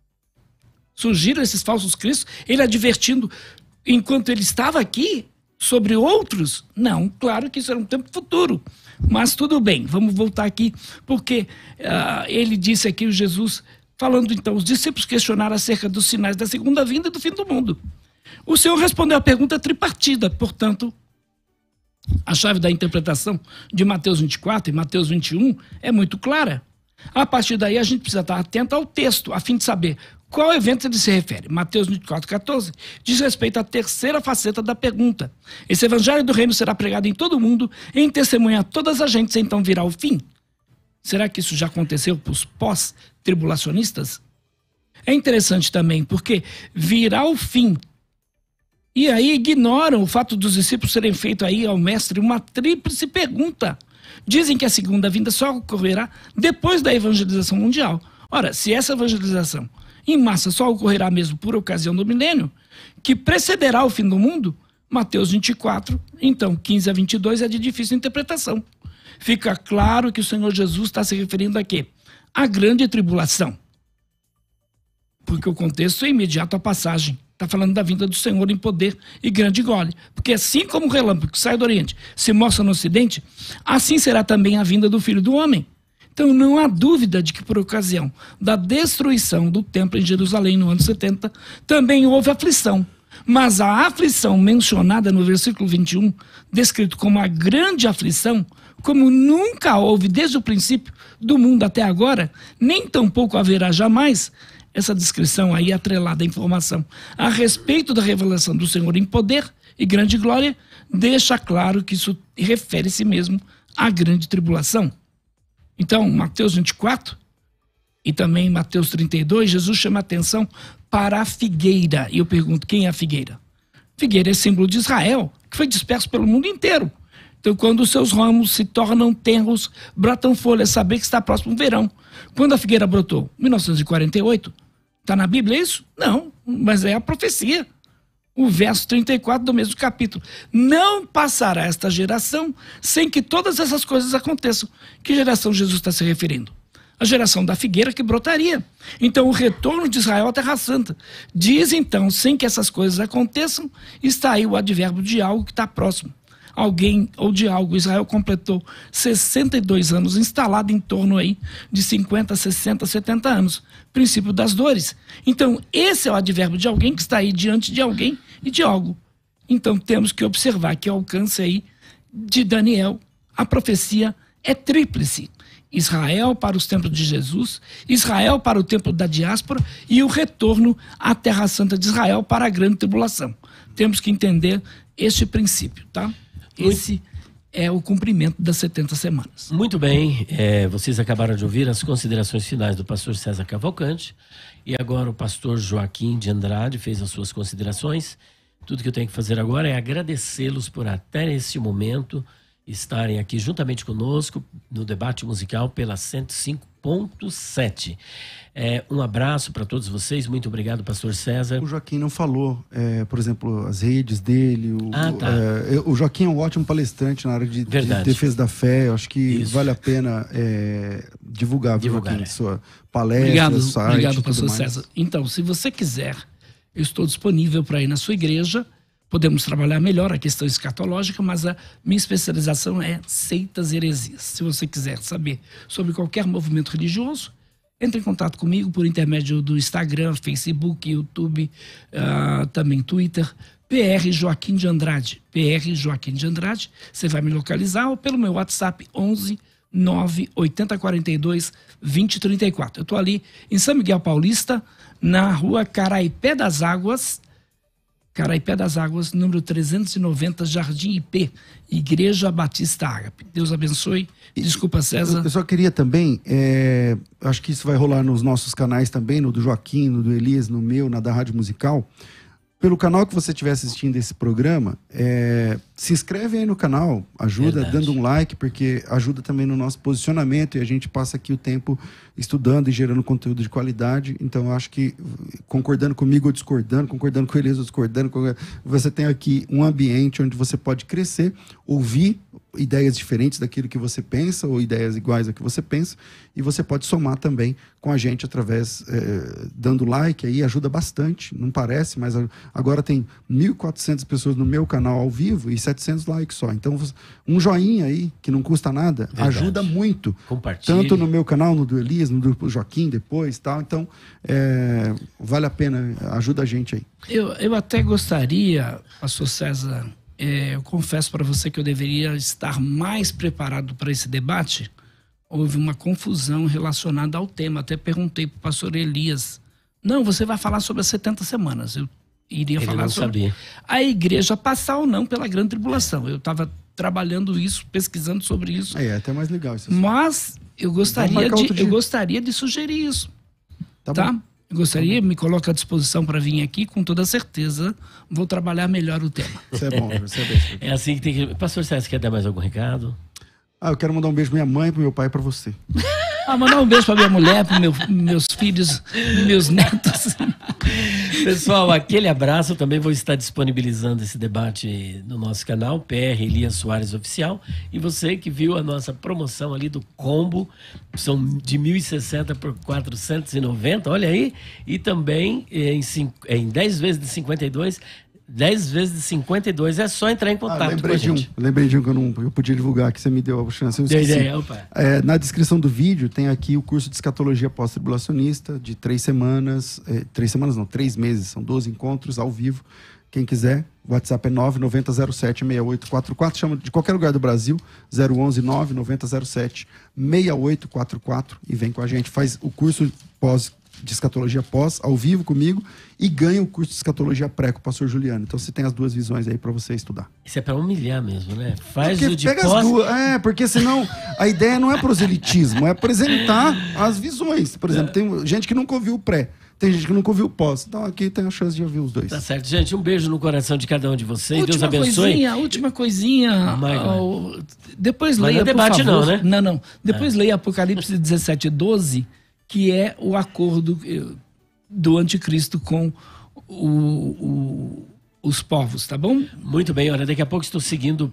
Surgiram esses falsos cristos, ele advertindo, enquanto ele estava aqui, sobre outros? Não, claro que isso era um tempo futuro. Mas tudo bem, vamos voltar aqui, porque uh, ele disse aqui, o Jesus, falando então, os discípulos questionaram acerca dos sinais da segunda vinda e do fim do mundo. O Senhor respondeu a pergunta tripartida, portanto, a chave da interpretação de Mateus vinte e quatro e Mateus vinte e um é muito clara. A partir daí a gente precisa estar atento ao texto, a fim de saber qual evento ele se refere. Mateus vinte e quatro, quatorze diz respeito à terceira faceta da pergunta. Esse evangelho do reino será pregado em todo o mundo, em testemunha a todas as gentes, então virá o fim. Será que isso já aconteceu para os pós-tribulacionistas? É interessante também, porque virá o fim. E aí ignoram o fato dos discípulos terem feito aí ao mestre uma tríplice pergunta. Dizem que a segunda vinda só ocorrerá depois da evangelização mundial. Ora, se essa evangelização em massa só ocorrerá mesmo por ocasião do milênio, que precederá o fim do mundo, Mateus vinte e quatro, então quinze a vinte e dois é de difícil interpretação. Fica claro que o Senhor Jesus está se referindo a quê? A grande tribulação. Porque o contexto é imediato à passagem. Está falando da vinda do Senhor em poder e grande glória. Porque assim como o relâmpago que sai do Oriente se mostra no Ocidente, assim será também a vinda do Filho do Homem. Então não há dúvida de que por ocasião da destruição do templo em Jerusalém no ano setenta, também houve aflição. Mas a aflição mencionada no versículo vinte e um, descrito como a grande aflição, como nunca houve desde o princípio do mundo até agora, nem tampouco haverá jamais, essa descrição aí atrelada à informação a respeito da revelação do Senhor em poder e grande glória, deixa claro que isso refere-se mesmo à grande tribulação. Então, Mateus vinte e quatro e também Mateus trinta e dois, Jesus chama a atenção para a figueira. E eu pergunto, quem é a figueira? Figueira é símbolo de Israel, que foi disperso pelo mundo inteiro. Então, quando os seus ramos se tornam tenros, brotam folhas, saber que está próximo o verão. Quando a figueira brotou? mil novecentos e quarenta e oito. Está na Bíblia isso? Não, mas é a profecia. O verso trinta e quatro do mesmo capítulo. Não passará esta geração sem que todas essas coisas aconteçam. Que geração Jesus está se referindo? A geração da figueira que brotaria. Então, o retorno de Israel à Terra Santa. Diz, então, sem que essas coisas aconteçam, está aí o advérbio de algo que está próximo. Alguém ou de algo. Israel completou sessenta e dois anos, instalado em torno aí de cinquenta, sessenta, setenta anos. Princípio das dores. Então, esse é o advérbio de alguém que está aí diante de alguém e de algo. Então, temos que observar que o alcance aí de Daniel, a profecia é tríplice. Israel para os templos de Jesus, Israel para o templo da diáspora e o retorno à Terra Santa de Israel para a grande tribulação. Temos que entender este princípio, tá? Esse é o cumprimento das setenta semanas. Muito bem, é, vocês acabaram de ouvir as considerações finais do pastor César Cavalcante, e agora o pastor Joaquim de Andrade fez as suas considerações. Tudo que eu tenho que fazer agora é agradecê-los por até esse momento estarem aqui juntamente conosco no debate musical pela cento e cinco ponto sete. É, um abraço para todos vocês, muito obrigado, pastor César. O Joaquim não falou, é, por exemplo, as redes dele. O, ah, tá. é, o Joaquim é um ótimo palestrante na área de, de defesa da fé. Eu acho que Isso. vale a pena é, divulgar, divulgar Joaquim, é. sua palestra, obrigado, site. Obrigado, pastor mais. César. Então, se você quiser, eu estou disponível para ir na sua igreja. Podemos trabalhar melhor a questão escatológica, mas a minha especialização é seitas e heresias. Se você quiser saber sobre qualquer movimento religioso, entre em contato comigo por intermédio do Instagram, Facebook, YouTube, uh, também Twitter, P R Joaquim de Andrade. P R Joaquim de Andrade. Você vai me localizar ou pelo meu WhatsApp onze nove oitenta quarenta e dois vinte trinta e quatro. Eu estou ali em São Miguel Paulista, na rua Caraipé das Águas, Caraipé das Águas, número trezentos e noventa, Jardim I P, Igreja Batista Ágape. Deus abençoe. Desculpa, César. Eu só queria também, é, acho que isso vai rolar nos nossos canais também, no do Joaquim, no do Elias, no meu, na da Rádio Musical. Pelo canal que você estiver assistindo esse programa, é, se inscreve aí no canal, ajuda Verdade. dando um like, porque ajuda também no nosso posicionamento e a gente passa aqui o tempo estudando e gerando conteúdo de qualidade. Então eu acho que, concordando comigo ou discordando, concordando com o Elias ou discordando, você tem aqui um ambiente onde você pode crescer, ouvir ideias diferentes daquilo que você pensa ou ideias iguais ao que você pensa, e você pode somar também com a gente através, é, dando like aí, ajuda bastante, não parece, mas agora tem mil e quatrocentas pessoas no meu canal ao vivo e setecentos likes só, então um joinha aí, que não custa nada, Verdade. ajuda muito, Compartilhe. tanto no meu canal, no do Elias, no do Joaquim depois, tal, então é, vale a pena, ajuda a gente aí. Eu, eu até gostaria, pastor César, É, eu confesso para você que eu deveria estar mais preparado para esse debate. Houve uma confusão relacionada ao tema. Até perguntei para o pastor Elias. Não, você vai falar sobre as setenta semanas. Eu iria Ele falar não sobre sabia. a igreja passar ou não pela grande tribulação. Eu estava trabalhando isso, pesquisando sobre isso. É, é até mais legal isso. Mas eu gostaria, de, eu gostaria de sugerir isso. Tá? tá? Bom. Eu gostaria, me coloco à disposição para vir aqui, com toda certeza vou trabalhar melhor o tema. Isso é bom, isso é bem. É assim que tem que... Pastor César, quer dar mais algum recado? Ah, eu quero mandar um beijo pra minha mãe, pro meu pai e pra você. Ah, mandar um beijo pra minha mulher, pros meu, meus filhos, meus netos. Pessoal, aquele abraço. Eu também vou estar disponibilizando esse debate no nosso canal, P R Elias Soares Oficial. E você que viu a nossa promoção ali do combo, são de mil e sessenta por quatrocentos e noventa, olha aí. E também em, em dez vezes de cinquenta e dois, dez vezes de cinquenta e dois, é só entrar em contato ah, com a gente. Um, lembrei de um que eu, não, eu podia divulgar, que você me deu a chance. Eu Deu esqueci. ideia, opa. É, na descrição do vídeo tem aqui o curso de escatologia pós-tribulacionista, de três semanas, é, três semanas não, três meses, são doze encontros ao vivo. Quem quiser, o WhatsApp é nove nove zero zero sete seis oito quatro quatro, chama de qualquer lugar do Brasil, zero onze nove nove zero sete seis oito quatro quatro, e vem com a gente, faz o curso pós de escatologia pós, ao vivo comigo, e ganha o curso de escatologia pré com o pastor Juliano. Então você tem as duas visões aí para você estudar. Isso é para humilhar mesmo, né? Faz porque o de pega pós... as duas. É, porque senão a ideia não é proselitismo, é apresentar as visões. Por exemplo, tem gente que nunca ouviu o pré, tem gente que nunca ouviu o pós. Então aqui tem a chance de ouvir os dois. Tá certo, gente. Um beijo no coração de cada um de vocês. Última Deus abençoe. Coisinha, última coisinha. Oh, depois Mas leia, não é debate, por favor. não, né? Não, não. Depois é. leia Apocalipse dezessete, doze, que é o acordo do anticristo com o, o, os povos, tá bom? Muito bem, olha, daqui a pouco estou seguindo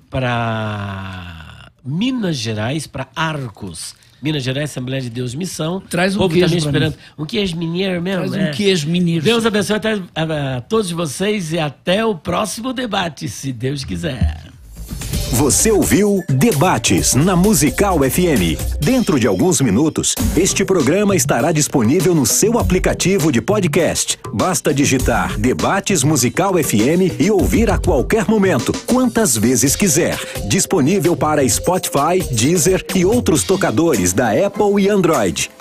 para Minas Gerais, para Arcos. Minas Gerais, Assembleia de Deus Missão. Traz um o povo queijo tá me esperando. Mim. Um queijo mineiro mesmo, Traz né? um queijo mineiro. Deus abençoe até, a, a todos vocês e até o próximo debate, se Deus quiser. Você ouviu Debates na Musical F M. Dentro de alguns minutos, este programa estará disponível no seu aplicativo de podcast. Basta digitar Debates Musical F M e ouvir a qualquer momento, quantas vezes quiser. Disponível para Spotify, Deezer e outros tocadores da Apple e Android.